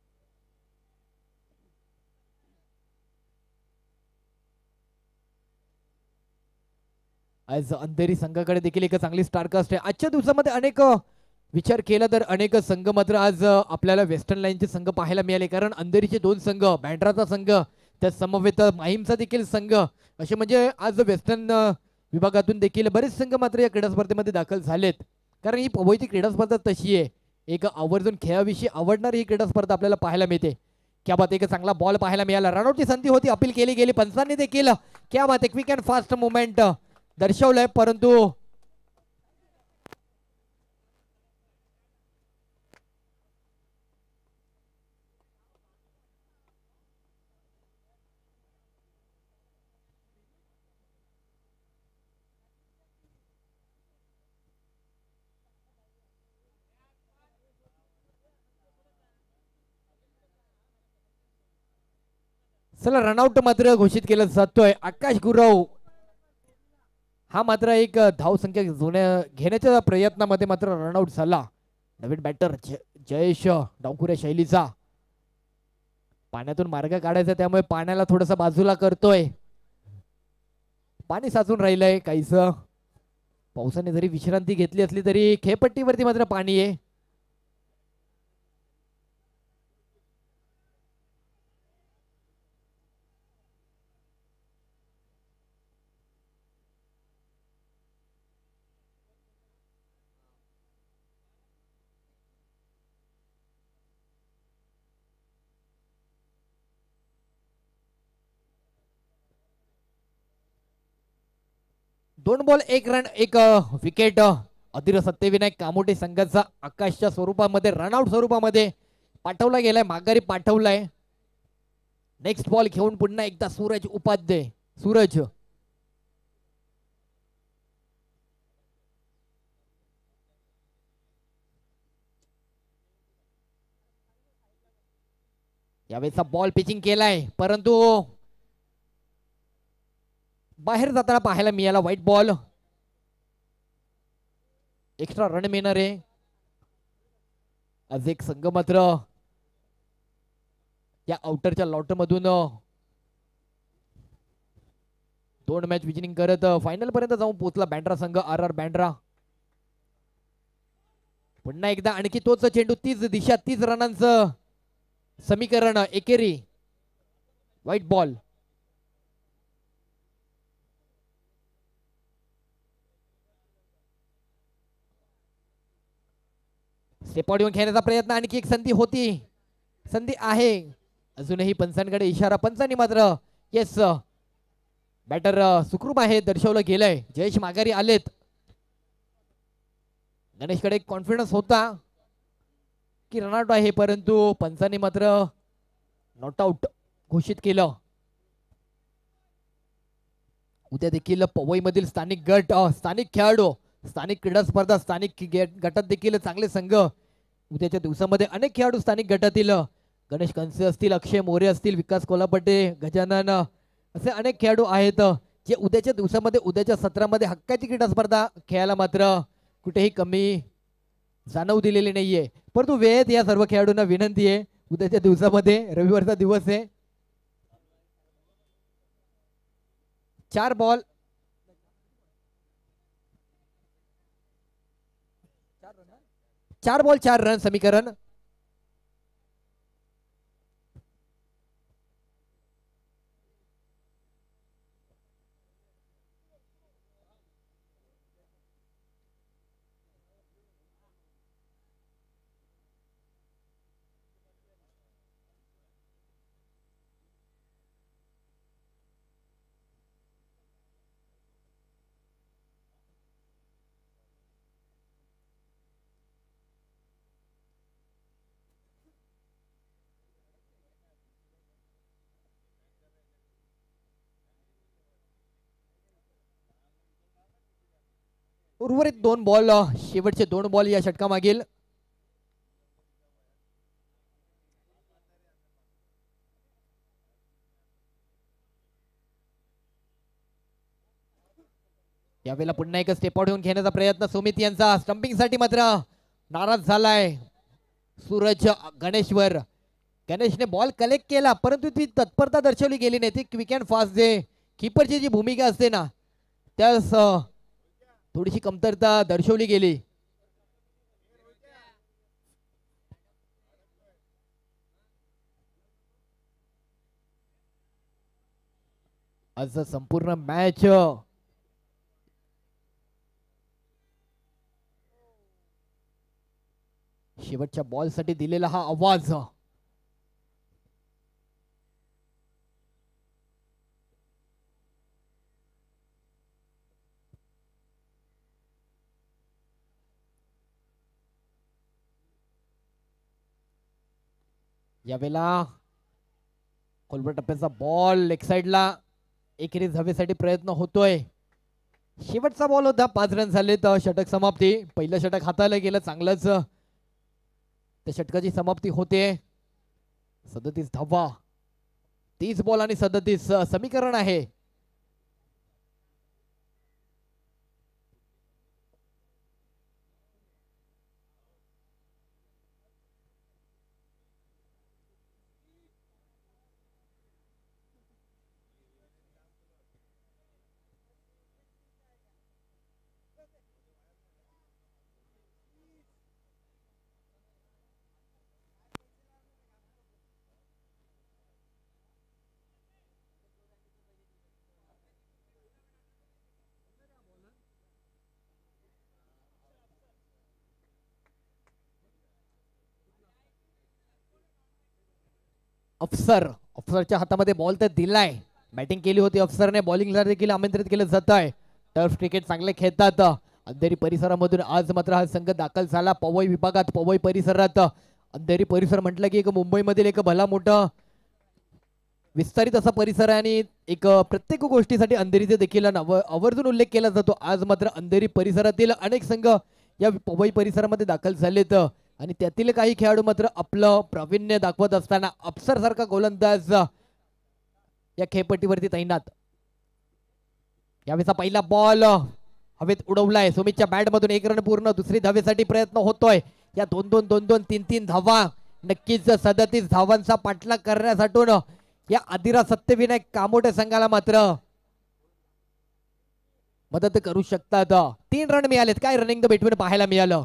B: आज अंधेरी संघाकडे देखील एक चांगली स्टारकास्ट आहे. आजच्या दिवसामध्ये अनेक विचार केला तर अनेक संघ मात्र आज आपल्याला वेस्टर्न लाईनचे संघ पाहायला मिळाले, कारण अंधेरीचे दोन संघ, बँड्राचा संघ, त्या समवेत माहीमचा देखील संघ, असे म्हणजे आज वेस्टर्न विभागातून देखील बरेच संघ मात्र या क्रीडा स्पर्धेमध्ये दाखल झालेत, कारण ही पवईची क्रीडा स्पर्धा तशी आहे, एक आवर्जून खेळाविषयी आवडणारी ही क्रीडा स्पर्धा आपल्याला पाहायला मिळते. क्या बात, एक चांगला बॉल पाहायला मिळाला, रनआउटची संधी होती, अपील केली गेली, पंचांनी देखील क्या बात, एक क्विक अँड फास्ट मुवमेंट दर्शवलंय, परंतु चला रनआउट मात्र घोषित केलं जातोय. आकाश गुरव हा मात्र एक धाव संख्या जुन्या घेण्याच्या प्रयत्नामध्ये मात्र रनआउट झाला. नवीन बॅटर जयेश डावखुऱ्या शैलीचा पाण्यातून मार्ग काढायचा, त्यामुळे पाण्याला थोडस बाजूला करतोय. पाणी साचून राहिलंय काहीस, पावसाने जरी विश्रांती घेतली असली तरी खेळपट्टीवरती मात्र पाणी आहे. दोन बॉल एक रन एक विकेट. अधीर सत्यविनायक कामोटे संघाचा आकाशच्या स्वरूपामध्ये रनआउट स्वरूपामध्ये पाठवला गेलाय, माघारी पाठवलाय. नेक्स्ट बॉल घेऊन पुन्हा एकदा सूरज उपाध्याय. सूरज यावेळेचा बॉल पिचिंग केलाय, परंतु बाहेर जाताना पाहायला मिळाला. व्हाईट बॉल, एक्स्ट्रा रन मिळणार आहे. आज एक संघ मात्र या आउटरच्या लॉट मधून दोन मॅच विजनिंग करत फायनल पर्यंत जाऊन पोहोचला बँड्रा संघ, आर आर बँड्रा. पुन्हा एकदा आणखी तोच चेंडू, तीच दिशा, तीच रनांचं समीकरण एकेरी. व्हाईट बॉल, स्टेपआउट येऊन खेळण्याचा प्रयत्न, आणखी एक संधी होती, संधी आहे अजूनही. पंचांकडे इशारा, पंचांनी मात्र येस बॅटर सुखरूप आहे दर्शवलं गेलंय. जयेश माघारी आलेत. गणेशकडे एक कॉन्फिडन्स होता की रनआउट आहे, परंतु पंचांनी मात्र नॉट आउट घोषित केलं. उद्या देखील पवई मधील स्थानिक गट, स्थानिक खेळाडू, स्थानिक क्रीडा स्पर्धा, स्थानिक गटात देखील चांगले संघ. उद्याच्या दिवसामध्ये अनेक खेळाडू स्थानिक गटातील, गणेश कंसे असतील, अक्षय मोरे असतील, विकास कोल्हापटे, गजानन, असे अनेक खेळाडू आहेत जे उद्याच्या दिवसामध्ये, उद्याच्या सत्रामध्ये हक्काची क्रीडा स्पर्धा खेळायला मात्र कुठेही कमी जाणवू दिलेली नाहीये. परंतु वेळेत या सर्व खेळाडूंना विनंती आहे, उद्याच्या दिवसामध्ये रविवारचा दिवस आहे. चार बॉल चार बॉल चार रन समीकरण. उर्वरित दोन बॉल, शेवटचे दोन बॉल या षटका मागील. यावेळेला पुन्हा एक स्टेप आउट घेऊन खेळण्याचा प्रयत्न सुमित यांचा, स्टंपिंग साठी मात्र नाराज झालाय सूरज गणेशवर. गणेशने बॉल कलेक्ट केला, परंतु ती तत्परता दर्शवली गेली नाही. ती क्विक अँड फास्ट जे कीपरची जी भूमिका असते ना, त्यास थोडीशी कमतरता दर्शवली गेली. आज संपूर्ण मॅच शेवटच्या बॉलसाठी दिलेला हा आवाज यावेळेला खोलवर टप्प्याचा बॉल लेग साइडला एकेरी धावेसाठी प्रयत्न होतोय. शेवटचा बॉल होता, पाच रन झाले तर षटक समाप्ती. पहिलं षटक हाताला गेलं चांगलंच, त्या षटकाची समाप्ती होते. सदतीस धावा, तीस बॉल आणि सदतीस समीकरण आहे. अफसर अफसरच्या हातामध्ये बॉल तर दिलाय, बॅटिंग केली होती अफसरने, बॉलिंगला देखील आमंत्रित केलं जात आहे. टर्फ क्रिकेट चांगले खेळतात. अंधेरी परिसरामधून आज मात्र हा संघ दाखल झाला पवई विभागात. पवई परिसरात, अंधेरी परिसर म्हटलं की एक मुंबईमधील एक भला मोठा विस्तारित असा परिसर आहे आणि एक प्रत्येक गोष्टीसाठी अंधेरीचे देखील आवर्जून उल्लेख केला जातो. आज मात्र अंधेरी परिसरातील अनेक संघ या पवई परिसरामध्ये दाखल झालेत आणि त्यातील काही खेळाडू मात्र आपलं प्रावीण्य दाखवत असताना अफसर सारखा गोलंदाज या खेळपट्टीवरती तैनात. यावेळेचा पहिला बॉल हवेत उडवलाय, सुमितच्या बॅट मधून एक रन पूर्ण. दुसरी धावेसाठी प्रयत्न होतोय. या दोन दोन दोन दोन तीन तीन धावा, नक्कीच सदतीस धावांचा पाठलाग करण्यासाठी या आदिरा सत्यविनायक कामोटे संघाला मात्र मदत करू शकतात. तीन रन मिळालेत, काय रनिंग द बिटवीन पाहायला मिळालं.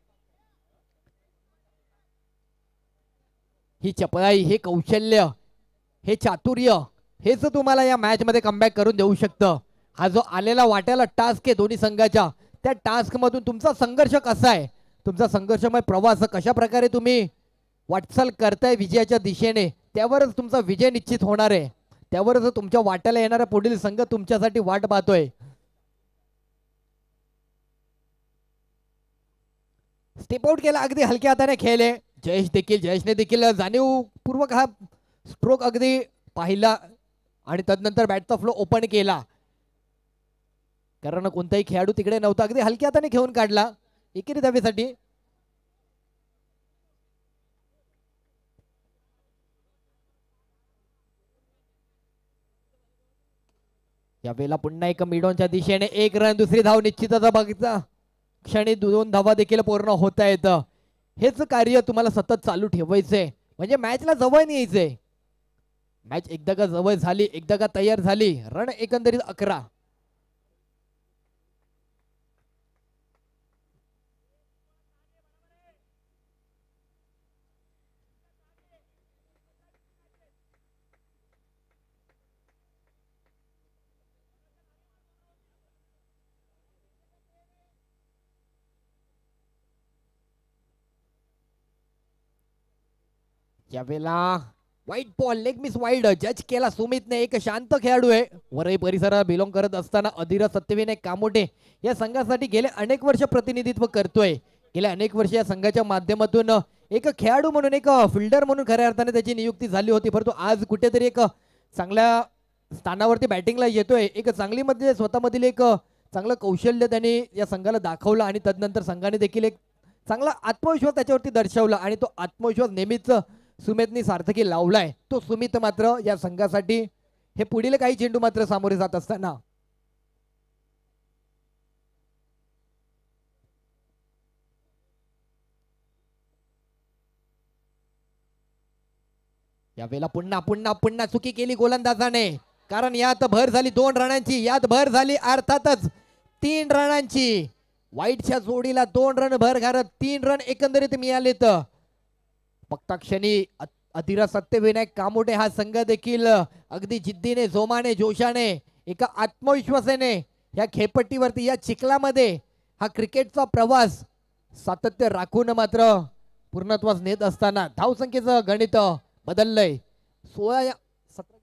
B: ही चपळाई, हे कौशल्य, हे चातुर्य, हेच तुम्हाला या मॅच मध्ये कमबॅक करून देऊ शकतं. हा जो आलेला वाट्याला टास्क आहे दोन्ही संघाच्या, त्या टास्क मधून तुमचा संघर्ष कसा आहे, तुमचा संघर्षमय प्रवास कशा प्रकारे तुम्ही वाटचाल करताय विजयाच्या दिशेने, त्यावरच तुमचा विजय निश्चित होणार आहे. त्यावरच तुमच्या वाट्याला येणारा पुढील संघ तुमच्यासाठी वाट पाहतोय. स्टेप आउट केला, अगदी हलक्या हाताने खेळले जयेश देखील. जयेशने देखील जाणीवपूर्वक हा स्ट्रोक अगदी पाहिला आणि तदनंतर बॅटचा फ्लो ओपन केला, कारण कोणताही खेळाडू तिकडे नव्हता. अगदी हलक्या हाताने खेळून काढला एकेरी धावेसाठी. यावेळेला पुन्हा एक मिडॉनच्या दिशेने एक रन, दुसरी धाव निश्चितच बघता क्षणी दोन धावा देखील पूर्ण होत आहेत. हेच कार्य तुम्हाला सतत चालू ठेवायचंय, म्हणजे मॅचला जवळ न्यायचंय. मॅच एकदा का जवळ झाली, एकदा का तयार झाली, रन एकंदरीत अकरा. यावेळेला वाईट बॉल, लेग मिस वाईड, जज केला सुमितने. एक शांत खेळाडू आहे, वरई परिसरात बिलॉंग करत असताना अधीरा सत्यविनायक कामोटे या संघासाठी गेले अनेक वर्ष प्रतिनिधित्व करतोय. गेल्या अनेक वर्ष या संघाच्या माध्यमातून एक खेळाडू म्हणून, एक फिल्डर म्हणून खऱ्या अर्थाने त्याची नियुक्ती झाली होती, परंतु आज कुठेतरी एक चांगल्या स्थानावरती बॅटिंगला येतोय. एक चांगली मध्ये स्वतःमधील एक चांगलं कौशल्य त्याने या संघाला दाखवलं आणि तदनंतर संघाने देखील एक चांगला आत्मविश्वास त्याच्यावरती दर्शवला आणि तो आत्मविश्वास नेहमीच सुमितनी सार्थकी लावलाय. तो सुमित मात्र या संघासाठी हे पुढील काही चेंडू मात्र सामोरे जात असताना यावेळेला पुन्हा पुन्हा पुन्हा चुकी केली गोलंदाजाने, कारण यात भर झाली दोन रनांची, यात भर झाली अर्थातच तीन रनांची. वाईटच्या जोडीला दोन रन भर घालत तीन रन एकंदरीत मिळालेत. बघता क्षणी अधीरा सत्यविनायक कामोटे हा संघ देखील अगदी जिद्दीने, जोमाने, जोशाने, एका आत्मविश्वासाने या खेळपट्टीवरती, या चिखलामध्ये हा क्रिकेटचा प्रवास सातत्य राखून मात्र पूर्णत्वास नेत असताना धावसंख्येचं गणित बदललंय. सोळा या सतरा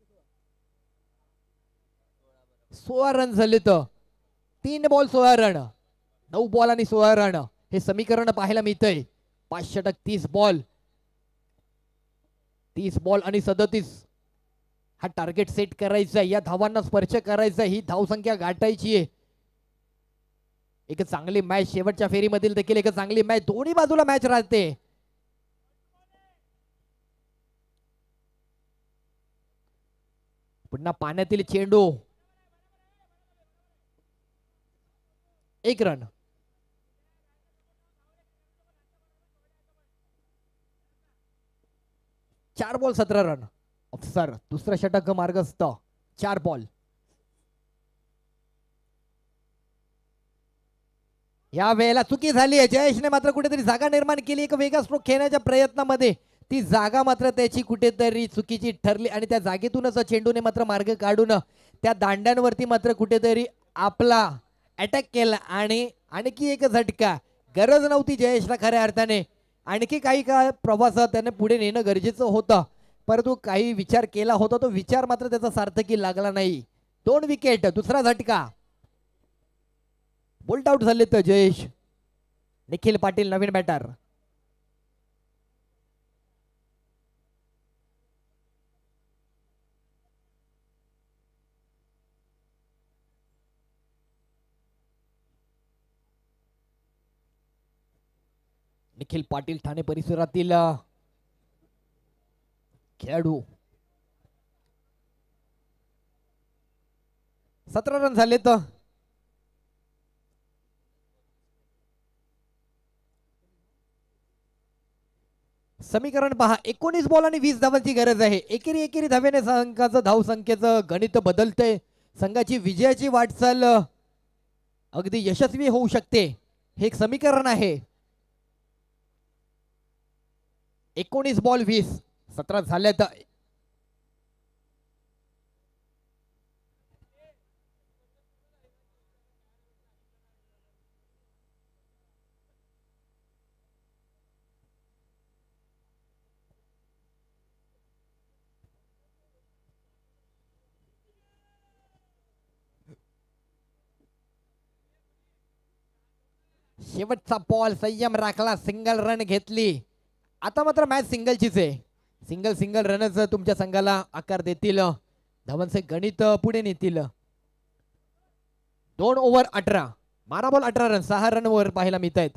B: सोळा रन झाले तर तीन बॉल सोळा रन, नऊ बॉल आणि सोळा रन हे समीकरण पाहायला मिळतंय. पाच षटक तीस बॉल, तीस बॉल आणि सदतीस हा टार्गेट सेट करायचा, या धावांना स्पर्श करायचा, ही धावसंख्या गाठायची आहे. एक चांगली मॅच शेवटच्या फेरीमधील देखील एक चांगली मॅच, दोन्ही बाजूला मॅच राहते. पुन्हा पाण्यातील चेंडू, एक रन. चार बॉल सतरा रन. अफसर दुसरा षटक मार्गस्थ, चार बॉल. या वेळेला चुकी झाली आहे. जयेशने मात्र कुठेतरी जागा निर्माण केली एक वेगळा स्ट्रोक खेळण्याच्या प्रयत्नामध्ये. ती जागा मात्र त्याची कुठेतरी चुकीची ठरली आणि त्या जागेतूनच चेंडूने मात्र मार्ग काढून त्या दांड्यांवरती मात्र कुठेतरी आपला अटॅक केला आणि आणखी एक झटका. गरज नव्हती जयेशला खऱ्या अर्थाने, आणखी काही काळ प्रवास त्याने पुढे नेणं गरजेचं होतं, परंतु काही विचार केला होता, तो विचार मात्र त्याचा सार्थकी लागला नाही. दोन विकेट, दुसरा झटका. बोल्ट आउट झाले तर जयेश. निखिल पाटील नवीन बॅटर. निखिल पाटील ठाणे परिसरातील खेळाडू. सतरा रन झाले तर समीकरण पहा. एकोणीस बॉल आणि वीस धावांची गरज आहे. एकेरी एकेरी धावेने संघाचं धाव संख्येचं गणित बदलतंय. संघाची विजयाची वाटचाल अगदी यशस्वी होऊ शकते, हे एक समीकरण आहे. एकोणीस बॉल वीस, सतरा झाले तर शेवटचा बॉल संयम राखला, सिंगल रन घेतली. आता मात्र मॅच सिंगलचीच आहे. सिंगल सिंगल रनच तुमच्या संघाला आकार देतील, धावांचे गणित पुढे नेतील. दोन ओव्हर अठरा, बारा बॉल अठरा रन, सहा रन वर पाहायला मिळत आहेत.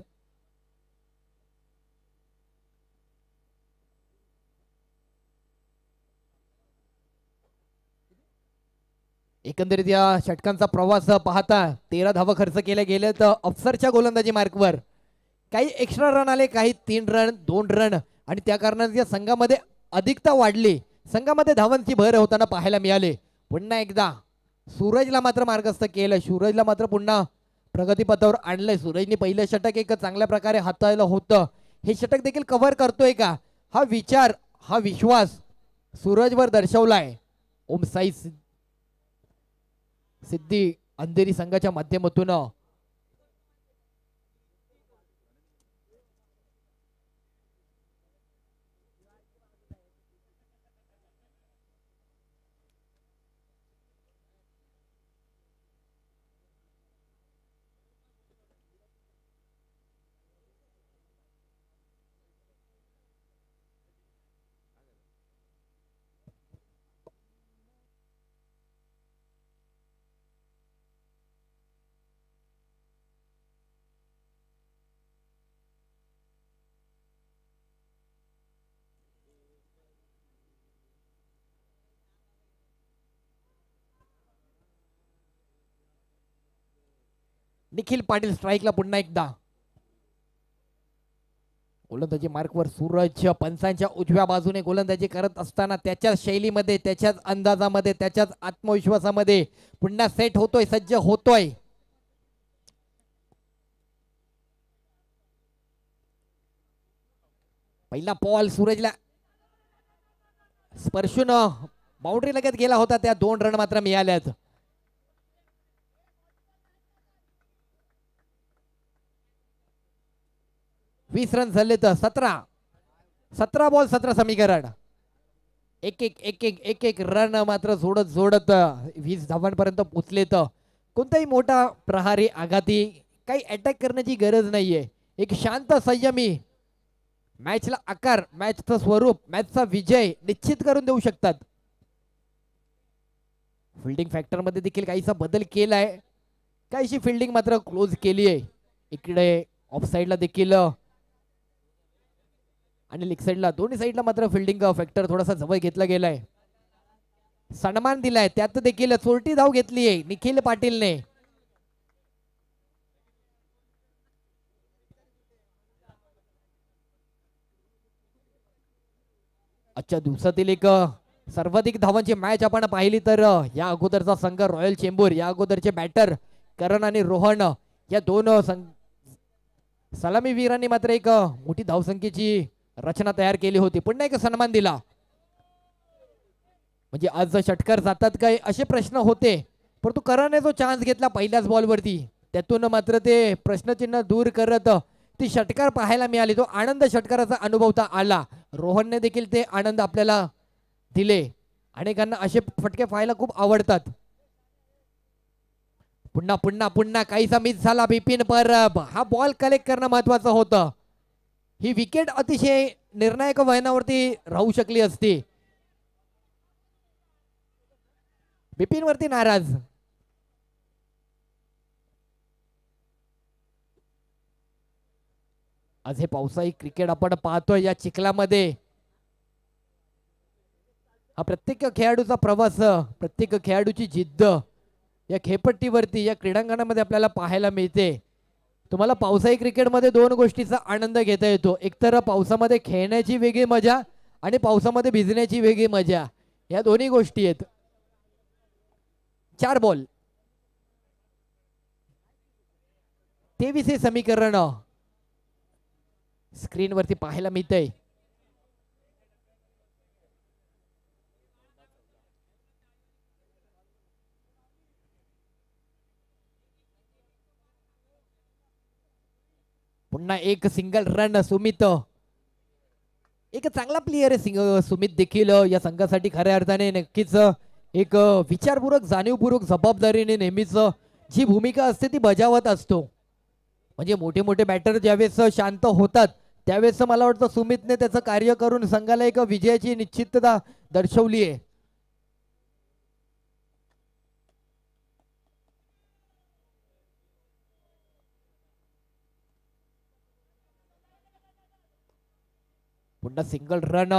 B: एकंदरीत या षटकांचा प्रवास पाहता तेरा धावा खर्च केल्या गेल्या तर अफसरच्या गोलंदाजी मार्कवर काही एक्स्ट्रा रन आले, काही तीन रन, दोन रन आणि त्या कारणाने या संघामध्ये अधिकता वाढली. संघामध्ये धावांची भर होताना पाहायला मिळाले. पुन्हा एकदा सूरजला मात्र मार्गस्थ केलं, सूरजला मात्र पुन्हा प्रगतीपथावर आणलंय. सूरजने पहिलं षटक एक चांगल्या प्रकारे हाताळलं होतं, हे षटक देखील कव्हर करतोय का, हा विचार, हा विश्वास सूरजवर दर्शवलाय ओम साई सिद्धी अंधेरी संघाच्या माध्यमातून. निखिल पाटील स्ट्राईकला पुन्हा एकदा. गोलंदाजी मार्कवर सूरज पंचांच्या उजव्या बाजूने गोलंदाजी करत असताना त्याच्याच शैलीमध्ये, त्याच्याच अंदाजामध्ये, त्याच्याच आत्मविश्वासामध्ये पुन्हा सेट होतोय, सज्ज होतोय. पहिला बॉल सूरजला स्पर्शून बाउंड्री लगत गेला होता, त्या दोन रन मात्र मिळाल्यात. वीस रन झाले तर सतरा. सतरा बॉल सतरा समीकरण. एक एक एक एक एक एक रन मात्र जोडत जोडत वीस धावांपर्यंत पोचलेत. कोणताही मोठा प्रहारी आघाती काही अटॅक करण्याची गरज नाहीये. एक शांत संयमी मॅचला आकार, मॅचचं स्वरूप, मॅचचा विजय निश्चित करून देऊ शकतात. फिल्डिंग फॅक्टर मध्ये देखील काहीसा बदल केलाय. काहीशी फिल्डिंग मात्र क्लोज केली आहे. इकडे ऑफ साइडला देखील आणि लेग साइडला दोन्ही साइडला मात्र फिल्डिंग फॅक्टर थोडासा जवळ घेतला गेलाय. सन्मान दिलाय त्यात देखील चोरटी धाव घेतली आहे निखिल पाटीलने. आजच्या दिवसातील एक सर्वाधिक धावांची मॅच आपण पाहिली तर या अगोदरचा संघ रॉयल चेंबूर, या अगोदरचे बॅटर करण आणि रोहन या दोन सलामी वीरांनी मात्र एक मोठी धावसंख्येची रचना तयार केली होती. पुन्हा एक सन्मान दिला. म्हणजे आज षटकार जातात काय असे प्रश्न होते, परंतु करणने जो चान्स घेतला पहिल्याच बॉलवरती त्यातून मात्र ते प्रश्नचिन्ह दूर करत ती षटकार पाहायला मिळाली. तो आनंद षटकाराचा अनुभवता आला. रोहनने देखील ते आनंद आपल्याला दिले. अनेकांना असे फटके पाहायला खूप आवडतात. पुन्हा पुन्हा पुन्हा काहीसा मिस झाला. बिपिन परब हा बॉल कलेक्ट करणं महत्वाचं होतं. ही विकेट अतिशय निर्णायक वळणावरती राहू शकली असती. बिपिन वरती नाराज. आज हे पावसाळी क्रिकेट आपण पाहतोय या चिखलामध्ये. हा प्रत्येक खेळाडूचा प्रवास, प्रत्येक खेळाडूची जिद्द या खेळपट्टीवरती या क्रीडांगणामध्ये आपल्याला पाहायला मिळते. तुम्हाला पावसाळी क्रिकेटमध्ये दोन गोष्टीचा आनंद घेता येतो. एकतर पावसामध्ये खेळण्याची वेगळी मजा आणि पावसामध्ये भिजण्याची वेगळी मजा. या दोन्ही गोष्टी आहेत. चार बॉल तेवीस हे समीकरण स्क्रीन वरती पाहायला मिळतंय. पुन्हा एक सिंगल रन सुमित. एक चांगला प्लेयर आहे सुमित देखील या संघासाठी खऱ्या अर्थाने नक्कीच एक विचारपूर्वक जाणीवपूर्वक जबाबदारीने नेहमीच जी भूमिका असते ती बजावत असतो. म्हणजे मोठे मोठे बॅटर ज्यावेळेस शांत होतात त्यावेळेस मला वाटतं सुमितने त्याचं कार्य करून संघाला एक विजयाची निश्चितता दर्शवली आहे. पुन्हा सिंगल रन.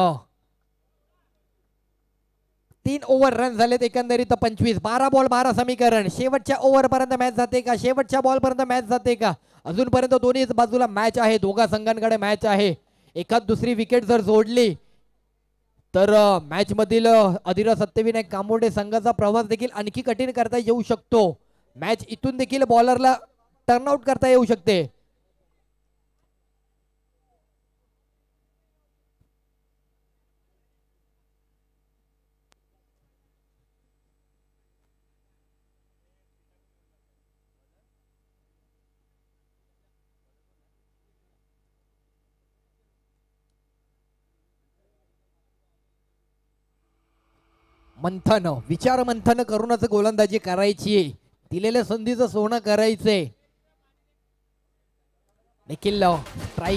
B: तीन ओव्हर रन झालेत एकंदरीत पंचवीस. बारा बॉल बारा समीकरण. शेवटच्या ओव्हर पर्यंत मॅच जाते का? शेवटच्या बॉल पर्यंत मॅच जाते का? अजूनपर्यंत दोन्ही बाजूला मॅच आहे. दोघा संघांकडे मॅच आहे. एखाद दुसरी विकेट जर जोडली तर मॅच मधील अधिरा सत्यविनायक कांबोडे संघाचा प्रवास देखील आणखी कठीण करता येऊ शकतो. मॅच इथून देखील बॉलरला टर्नआउट करता येऊ शकते. मंथन, विचार मंथन करूनच गोलंदाजी करायची. दिलेल्या संधीचं सोनं करायचंय. निखिल स्ट्राईक.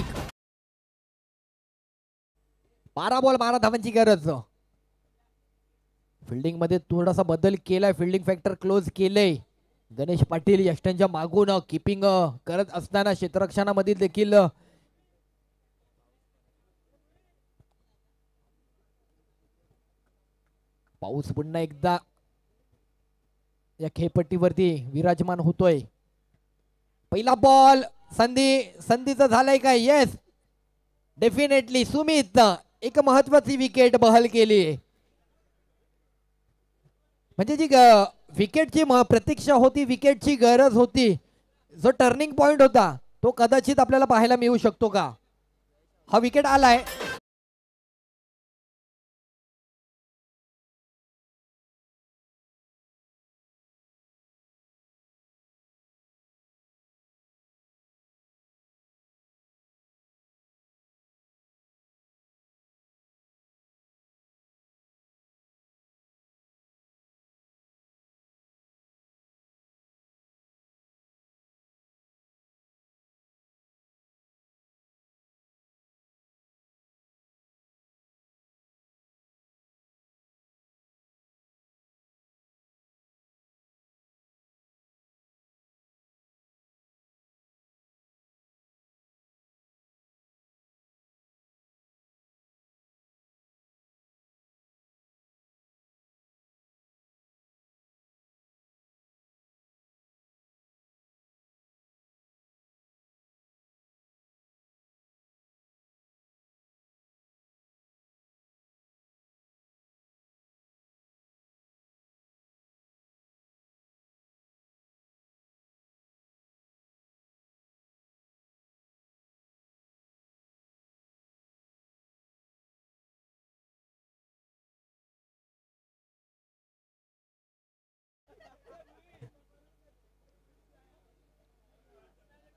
B: बारा बॉल बारा धावांची गरज. फिल्डिंग मध्ये थोडासा बदल केलाय. फिल्डिंग फॅक्टर क्लोज केलंय. गणेश पाटील यष्टांच्या मागून किपिंग करत असताना क्षेत्ररक्षणामध्ये देखील पाऊस पुन्हा एकदा या खेळपट्टीवरती विराजमान होतोय. पहिला बॉल संधी संधीचं झालंय काय? Yes definitely. सुमित एक महत्वाची विकेट बहाल केली. म्हणजे जी विकेटची प्रतीक्षा होती, विकेटची गरज होती, जो टर्निंग पॉइंट होता तो कदाचित आपल्याला पाहायला मिळू शकतो का? हा विकेट आलाय.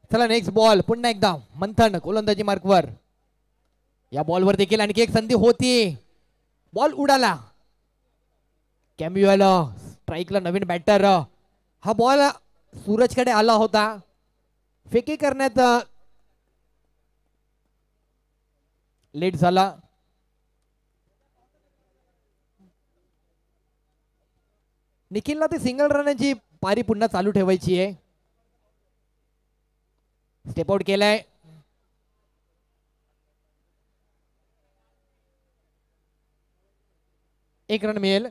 B: चला नेक्स्ट बॉल पुन्हा एकदा मंथन गोलंदाजी मार्कवर. या बॉलवर देखील आणखी एक संधी होती. बॉल उडाला. कॅम्युअल स्ट्राईकला नवीन बॅटर. हा बॉल सूरजकडे आला होता. फेकी करण्यात लेट झाला. निखिलला ते सिंगल रनची पारी पुन्हा चालू ठेवायची आहे. स्टेप आउट केलाय. एक रन मिळेल.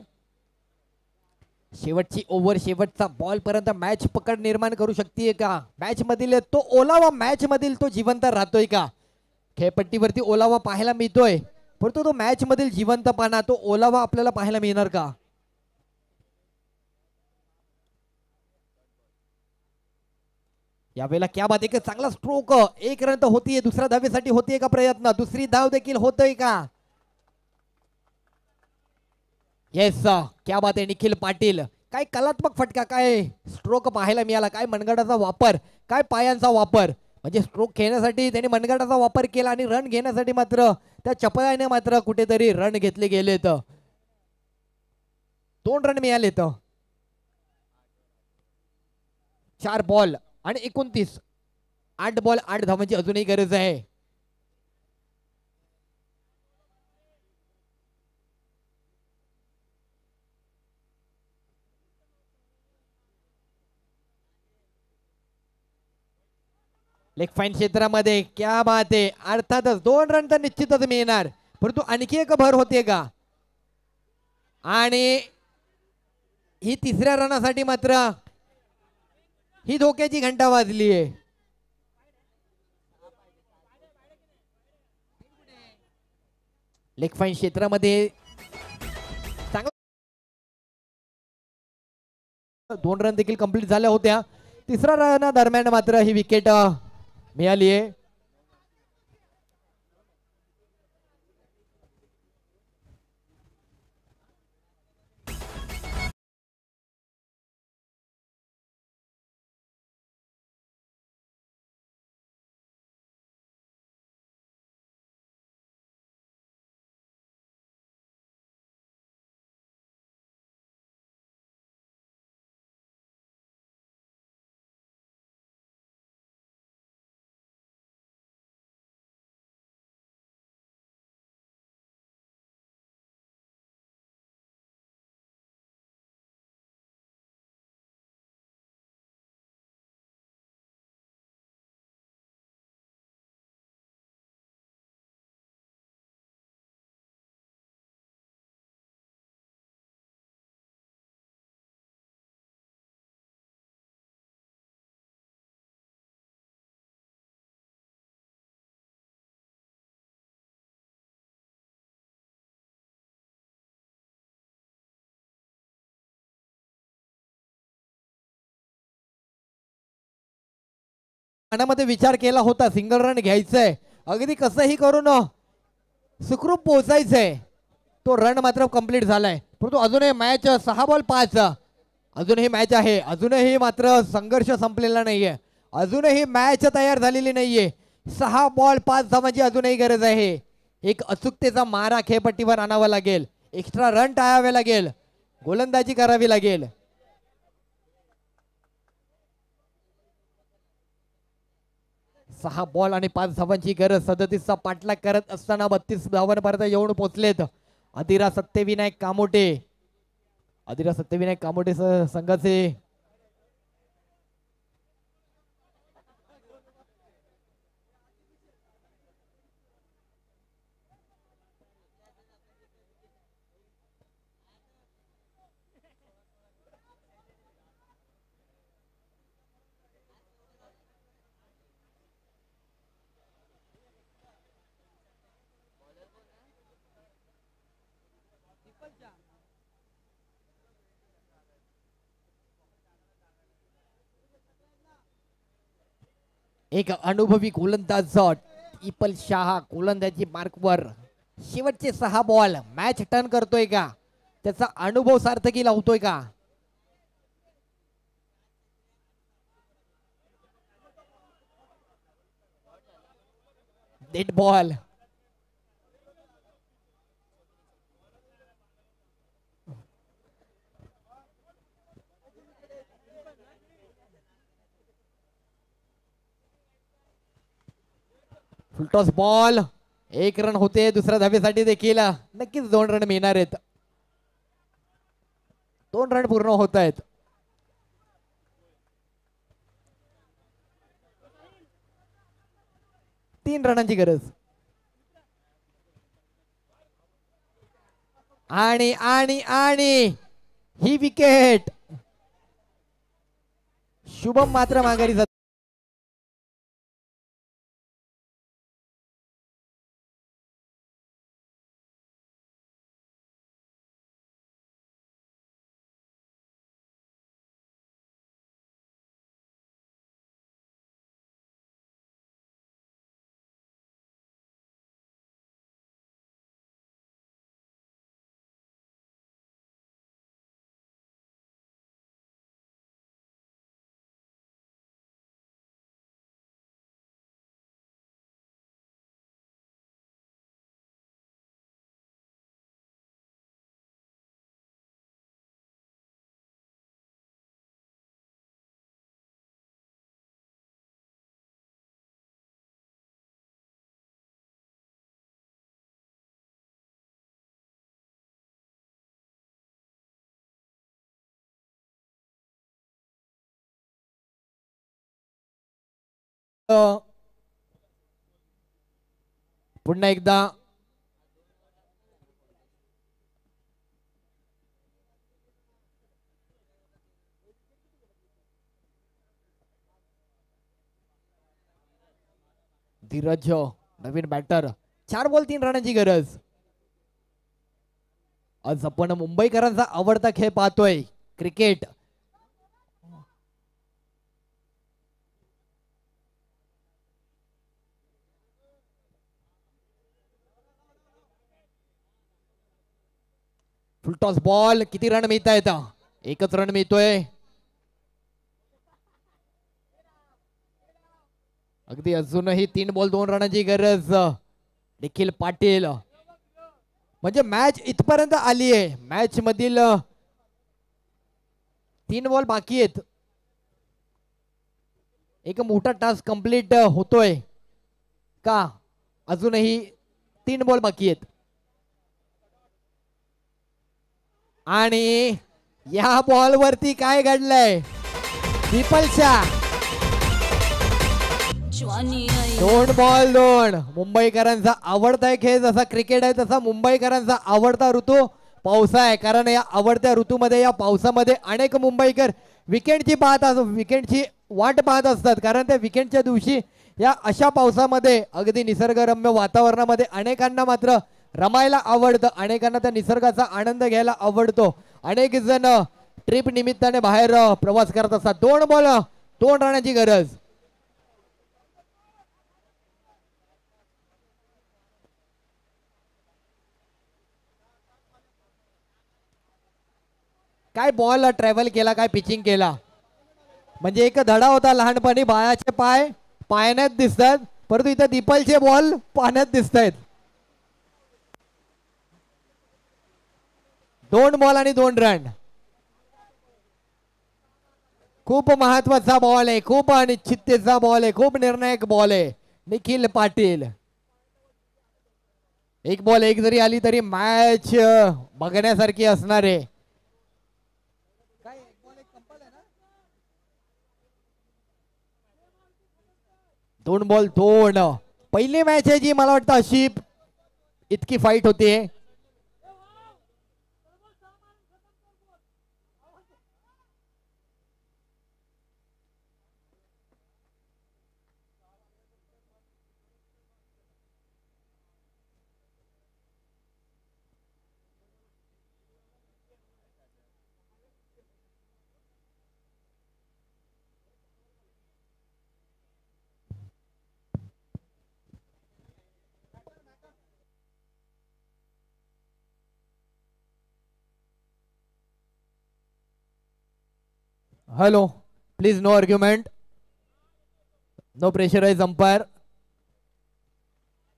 B: शेवटची ओव्हर शेवटचा बॉल पर्यंत मॅच पकड निर्माण करू शकते का? मॅच मधील तो ओलावा मॅच मधील तो जिवंत राहतोय का? खेळपट्टीवरती ओलावा पाहायला मिळतोय परंतु तो मॅच मधील जिवंतपणा तो ओलावा आपल्याला पाहायला मिळणार का? यावेळेला क्या बात, एक चांगला स्ट्रोक. एक रन तर होतीये. दुसऱ्या धावेसाठी होतीये का प्रयत्न? दुसरी धाव देखील होतोय का? येस क्या बात आहे निखिल पाटील. काय कलात्मक फटका, काय स्ट्रोक पाहायला मिळाला, काय मनगटाचा वापर, काय पायांचा वापर. म्हणजे स्ट्रोक खेळण्यासाठी त्यांनी मनगटाचा वापर केला आणि रन घेण्यासाठी मात्र त्या चपळाने मात्र कुठेतरी रन घेतले गेलेत. दोन रन मिळालेत. चार बॉल आणि एकोणतीस. आठ बॉल आठ धावांची अजूनही गरज आहे. लेग फाईन क्षेत्रामध्ये क्या बात आहे. अर्थातच दोन रन तर निश्चितच मिळणार परंतु आणखी एक भर होते का? आणि ही तिसऱ्या रनासाठी मात्र ही धोक्याची घंटा वाजली आहे. लेग फाईन क्षेत्रामध्ये चांगला दोन रन देखील कंप्लीट झाल्या होत्या. तिसऱ्या रना दरम्यान मात्र ही विकेट मिळाली आहे. मनामध्ये विचार केला होता सिंगल रन घ्यायचंय, अगदी कसंही करून सुखरूप पोहोचायचंय. तो रन मात्र कंप्लीट झालाय परंतु अजूनही मॅच सहा बॉल पाच अजूनही मॅच आहे. अजूनही मात्र संघर्ष संपलेला नाहीये. अजूनही मॅच तयार झालेली नाहीये. सहा बॉल पाच धावांची अजूनही गरज आहे. एक अचूकतेचा मारा खेळपट्टीवर आणावा लागेल. एक्स्ट्रा रन टाळावे लागेल. गोलंदाजी करावी लागेल. सहा बॉल आणि पाच धावांची गरज. सदतीसचा पाठलाग करत असताना बत्तीस धावांपर्यंत येऊन पोहोचलेत अधिरा सत्यविनायक कामोटे. अधिरा सत्यविनायक कामोटे संघाचे एक अनुभवी गोलंदाज इपल शाह गोलंदाजी मार्कवर. शेवटचे सहा बॉल मॅच टर्न करतोय का? त्याचा अनुभव सार्थकी लावतोय का? Dead ball. Full toss ball. एक रन होते दुसऱ्या धावेसाठी देखील नक्कीच दोन रन मिळणार आहेत. दोन रन पूर्ण होत आहेत. तीन रनांची गरज. आणि आणि आणि ही विकेट. शुभम मात्र माघारी जातो. पुन्हा एकदा धीरज नवीन बॅटर. चार बॉल तीन रनांची गरज. आज आपण मुंबईकरांचा आवडता खेळ पाहतोय क्रिकेट. Full toss ball. किती रन मिळत आहेत? एकच रन मिळतोय. अगदी अजूनही तीन बॉल दोन रनाची गरज. निखिल पाटील. म्हणजे मॅच इथपर्यंत आली आहे. मॅच मधील तीन बॉल बाकी आहेत. एक मोठा टास्क कंप्लीट होतोय का? अजूनही तीन बॉल बाकी आहेत. आणि या बॉल वरती काय घडलंय? दीपलशा. दोन बॉल दोन. मुंबईकरांचा आवडता खेळ जसा क्रिकेट आहे तसा मुंबईकरांचा आवडता ऋतू पावसा आहे. कारण या आवडत्या ऋतूमध्ये या पावसामध्ये अनेक मुंबईकर विकेंडची पाहत असतात, विकेंडची वाट पाहत असतात. कारण त्या विकेंडच्या दिवशी या अशा पावसामध्ये अगदी निसर्गरम्य वातावरणामध्ये अनेकांना मात्र रमायला आवडतं. अनेकांना त्या निसर्गाचा आनंद घ्यायला आवडतो. अनेक जण ट्रिप निमित्ताने बाहेर प्रवास करत असतात. दोन बॉल दोन रनाची गरज. काय बॉल ट्रॅव्हल केला, काय पिचिंग केला. म्हणजे एक धडा होता लहानपणी बाळाचे पाय पाण्यात दिसतात, परंतु इथे दीपलचे बॉल पाण्यात दिसत आहेत. दोन बॉल आणि दोन रन. खूप महत्वाचा बॉल आहे, खूप अनिश्चिततेचा बॉल आहे, खूप निर्णायक बॉल आहे. निखिल पाटील. एक बॉल एक जरी आली तरी मॅच बघण्यासारखी असणार आहे. दोन बॉल दोन. पहिली मॅच आहे जी मला वाटतं अशी इतकी फाईट होते. Hello, please no argument, no pressurise umpire.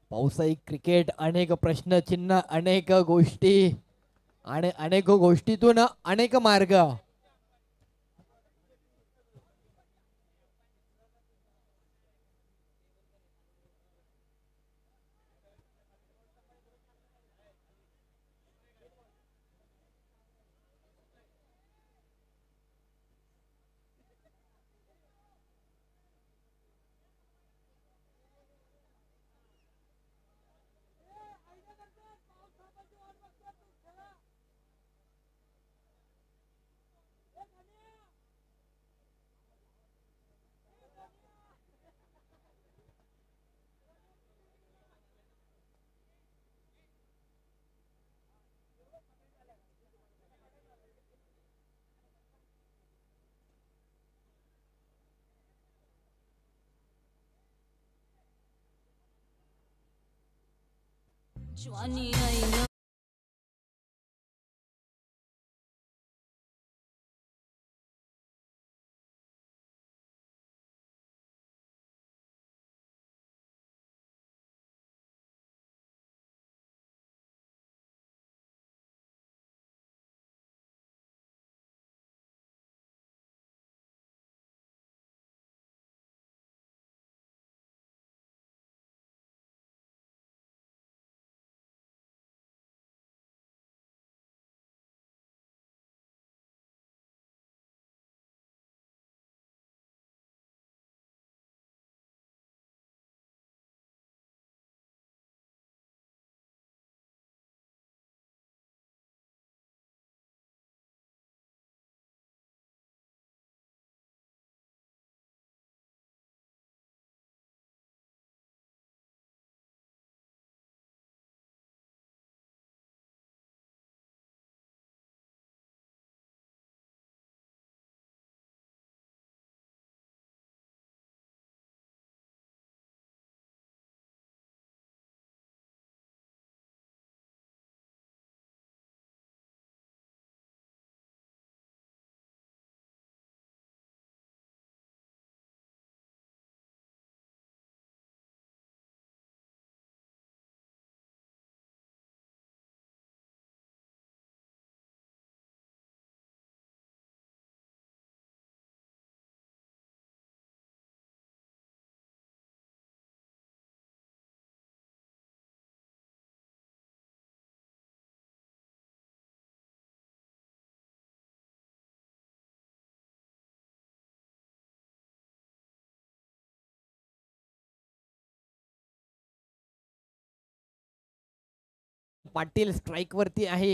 B: व्यावसायिक क्रिकेट अनेक प्रश्न चिन्ह अनेक गोष्टी आणि अनेक गोष्टीतून अनेक मार्ग.
C: Johnny, I know.
B: Patil strike वरती आहे.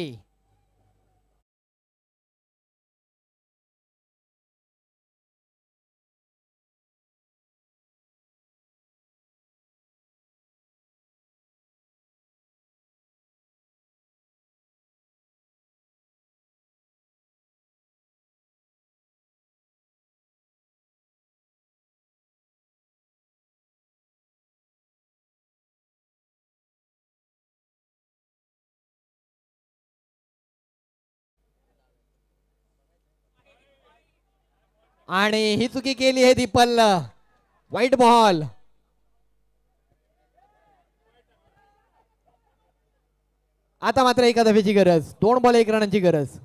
B: आणि ही चुकी केली आहे दीपल. White ball. आता मात्र एका धावेची गरज. दोन बॉल एक रनांची गरज.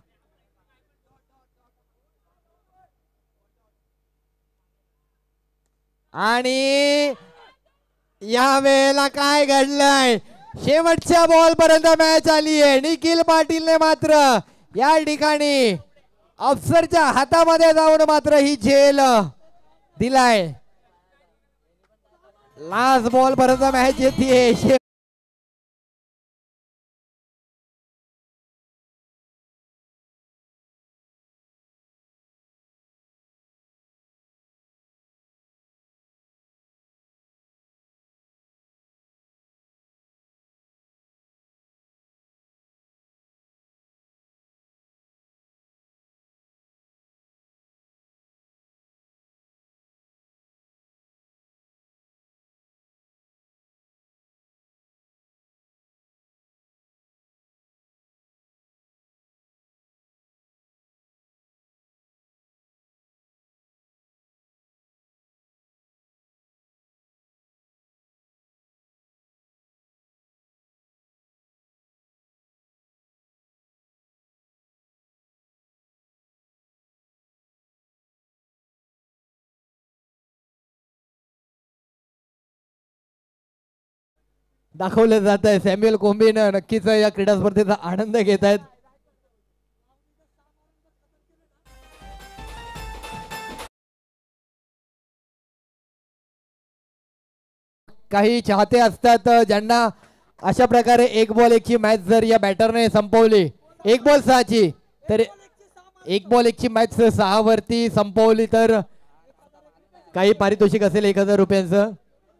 B: आणि या वेळेला काय घडलंय, शेवटच्या बॉल पर्यंत मॅच आली आहे. निखिल पाटीलने मात्र या ठिकाणी अफसरच्या हातामध्ये जाऊन मात्र ही झेल दिलाय. लास्ट बॉल पर्यंत मॅच येते. दाखवलं जात आहे. सॅम्युअल कोंबीन नक्कीच या क्रीडा स्पर्धेचा आनंद घेत आहेत. काही चाहते असतात ज्यांना अशा प्रकारे एक बॉल एकची मॅच जर या बॅटरने संपवली, एक बॉल सहाची, तर एक बॉल एकची मॅच सहा वरती संपवली तर काही पारितोषिक असेल एक हजार रुपयांचं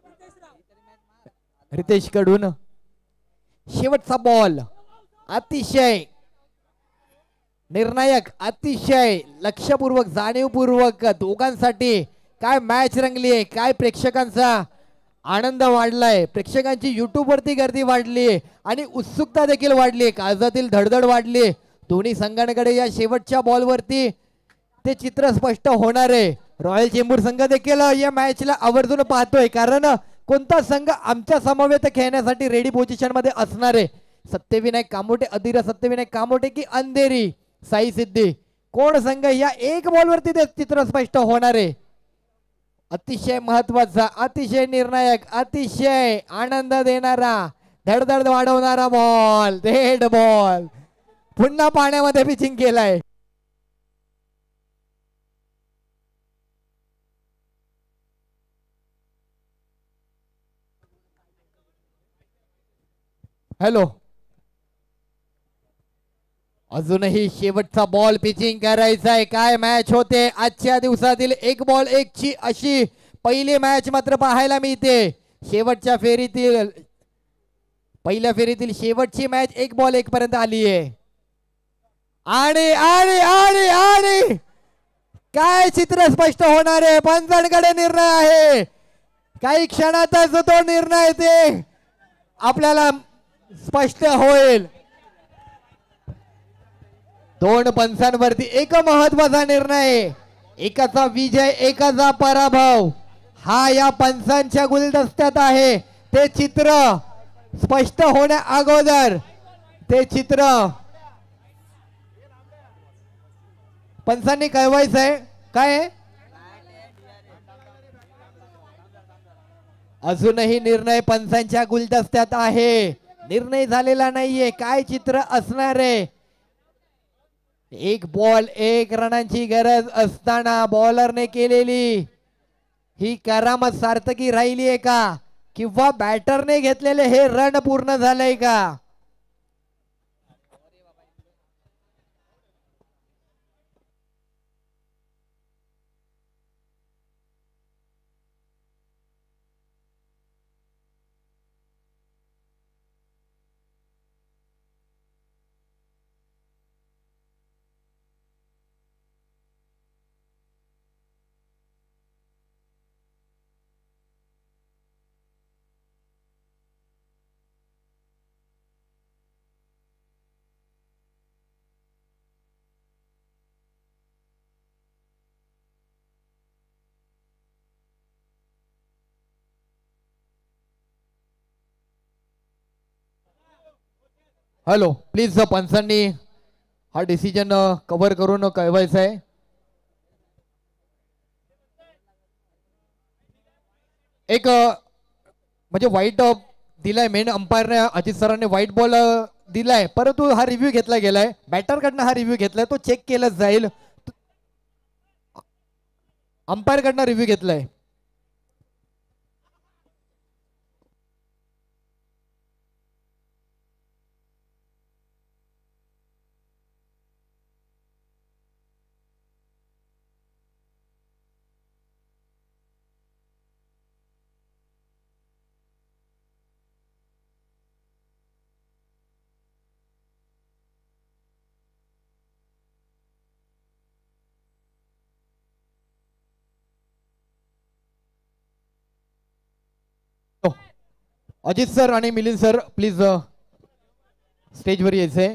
B: रितेश कडून. शेवटचा बॉल अतिशय निर्णायक, अतिशय लक्षपूर्वक, जाणीवपूर्वक दोघांसाठी काय मॅच रंगली आहे, काय प्रेक्षकांचा आनंद वाढलाय, प्रेक्षकांची युट्यूब वरती गर्दी वाढली आणि उत्सुकता देखील वाढली, काळजातील धडधड वाढली. दोन्ही संघांकडे या शेवटच्या बॉलवरती ते चित्र स्पष्ट होणार आहे. रॉयल चेंबूर संघ देखील या मॅचला आवर्जून पाहतोय, कारण कोणता संघ आमच्या समवेत खेळण्यासाठी रेडी पोझिशन मध्ये असणार आहे. सत्यविनायक कामोटे, अधीर सत्यविनायक कामोटे की अंधेरी साई सिद्धी, कोण संघ या एक बॉलवरती ते चित्र स्पष्ट होणार आहे. अतिशय महत्वाचा, अतिशय निर्णायक, अतिशय आनंद देणारा, धडधड वाढवणारा बॉल, डेड बॉल पुन्हा पाण्यामध्ये पिचिंग केलाय. हॅलो, अजूनही शेवटचा बॉल पिचिंग करायचा आहे. काय मॅच होते आजच्या दिवसातील एक बॉल एक ची अशी पहिली मॅच मात्र पाहायला मिळते. शेवटच्या फेरीतील पहिल्या फेरीतील शेवटची मॅच एक बॉल एक पर्यंत आली आहे. आणि आणि आणि आणि काय चित्र स्पष्ट होणार आहे. पंचांकडे निर्णय आहे. काही क्षणातच तो निर्णय ते आपल्याला स्पष्ट होईल. दोन पंचांवरती एक महत्वाचा निर्णय, एकाचा विजय एकाचा पराभव हा या पंचांच्या गुलदस्त्यात आहे. ते चित्र स्पष्ट होण्या अगोदर ते चित्र पंचांनी कळवायचं आहे. काय अजूनही निर्णय पंचांच्या गुलदस्त्यात आहे, निर्णय झालेला नाहीये. काय चित्र असणार आहे. एक बॉल एक रनांची गरज असताना बॉलरने केलेली ही करामत सार्थकी राहिली आहे का, किंवा बॅटरने घेतलेले हे रन पूर्ण झालंय का. हॅलो, प्लीज पंचांनी हा डिसिजन कव्हर करून कळवायचा आहे. एक म्हणजे वाईट दिलाय मेन अंपायरने, अजित सरांनी व्हाईट बॉल दिलाय, परंतु हा रिव्ह्यू घेतला गेलाय. बॅटर कडनं हा रिव्ह्यू घेतलाय, तो चेक केला जाईल. अंपायर कडनं रिव्ह्यू घेतलाय. अजित सर आणि मिलिंद सर प्लीज स्टेजवर यायचंय.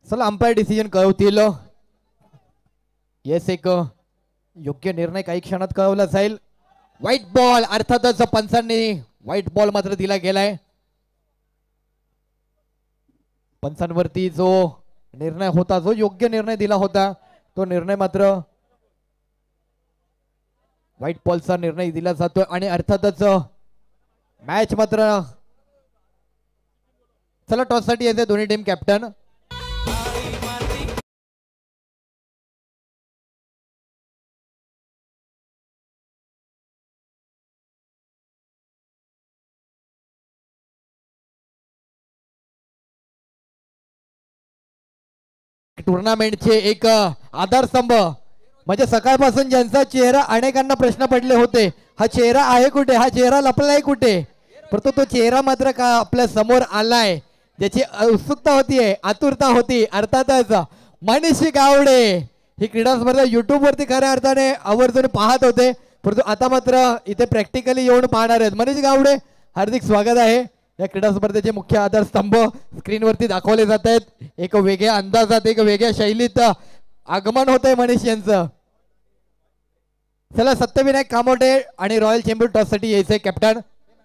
B: चला अंपायर डिसिजन कळवतील. येस एक योग्य निर्णय काही क्षणात कळवला जाईल. व्हाईट बॉल अर्थातच पंचांनी व्हाईट बॉल मात्र दिला गेलाय. पंचांवरती जो निर्णय होता, जो योग्य निर्णय दिला होता, तो निर्णय मात्र व्हाईट बॉलचा निर्णय दिला जातोय आणि अर्थातच मॅच मात्र चला टॉस साठी येते दोन्ही टीम कॅप्टन. टुर्नामेंटचे एक आधारस्तंभ म्हणजे सकाळपासून ज्यांचा चेहरा अनेकांना प्रश्न पडले होते, हा चेहरा आहे कुठे, हा चेहरा लपलाय कुठे, परंतु तो चेहरा मात्र का आपल्या समोर आलाय. ज्याची उत्सुकता होतीये, आतुरता होती, अर्थातच मनीष गावडे ही क्रीडा स्पर्धा युट्यूब वरती खऱ्या अर्थाने आवर्जून पाहत होते, परंतु आता मात्र इथे प्रॅक्टिकली येऊन पाहणार आहेत. मनीष गावडे हार्दिक स्वागत आहे. या क्रीडा स्पर्धेचे मुख्य आधारस्तंभ स्क्रीनवरती दाखवले जात आहेत. एक वेगळ्या अंदाजात, एक वेगळ्या शैलीत आगमन होत आहे मनीष यांचं. चला सत्यविनायक कामोटे आणि रॉयल चेंबूर टॉस साठी यायचंय कॅप्टन.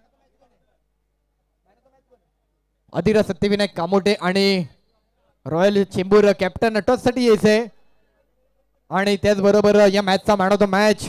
B: अधिरा सत्यविनायक कामोटे आणि रॉयल चेंबूर कॅप्टन टॉस साठी यायचंय. आणि त्याचबरोबर या मॅचचा मॅन ऑफ द मॅच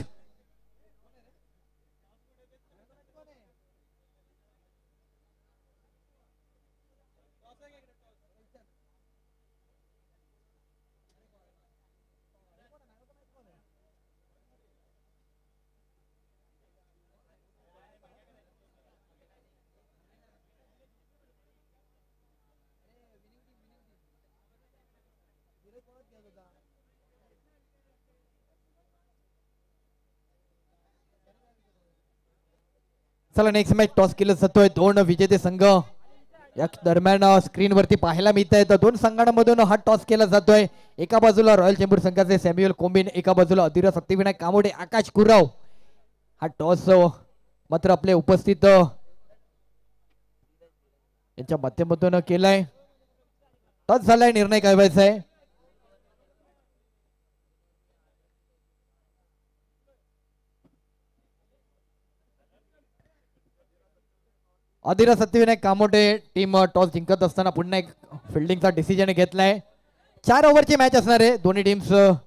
B: चला नेक्स्ट मॅच टॉस केलं जातोय. दोन विजेते संघ या दरम्यान स्क्रीनवरती पाहायला मिळत आहेत. दोन संघांमधून हा टॉस केला जातोय. एका बाजूला रॉयल चेंबूर संघाचे सॅम्युअल कोंबिन, एका बाजूला अधिरा सत्यविनायक कामोडे, आकाश कुराव. हा टॉस मात्र आपले उपस्थित यांच्या माध्यमातून केलाय. टॉस झालाय, निर्णय कळवायचा आहे. अधिरा सत्यविनायक कामोटे टीम टॉस जिंकत असताना पुन्हा एक फिल्डिंगचा डिसिजन घेतलाय. चार ओव्हरची मॅच असणार आहे. दोन्ही टीम्स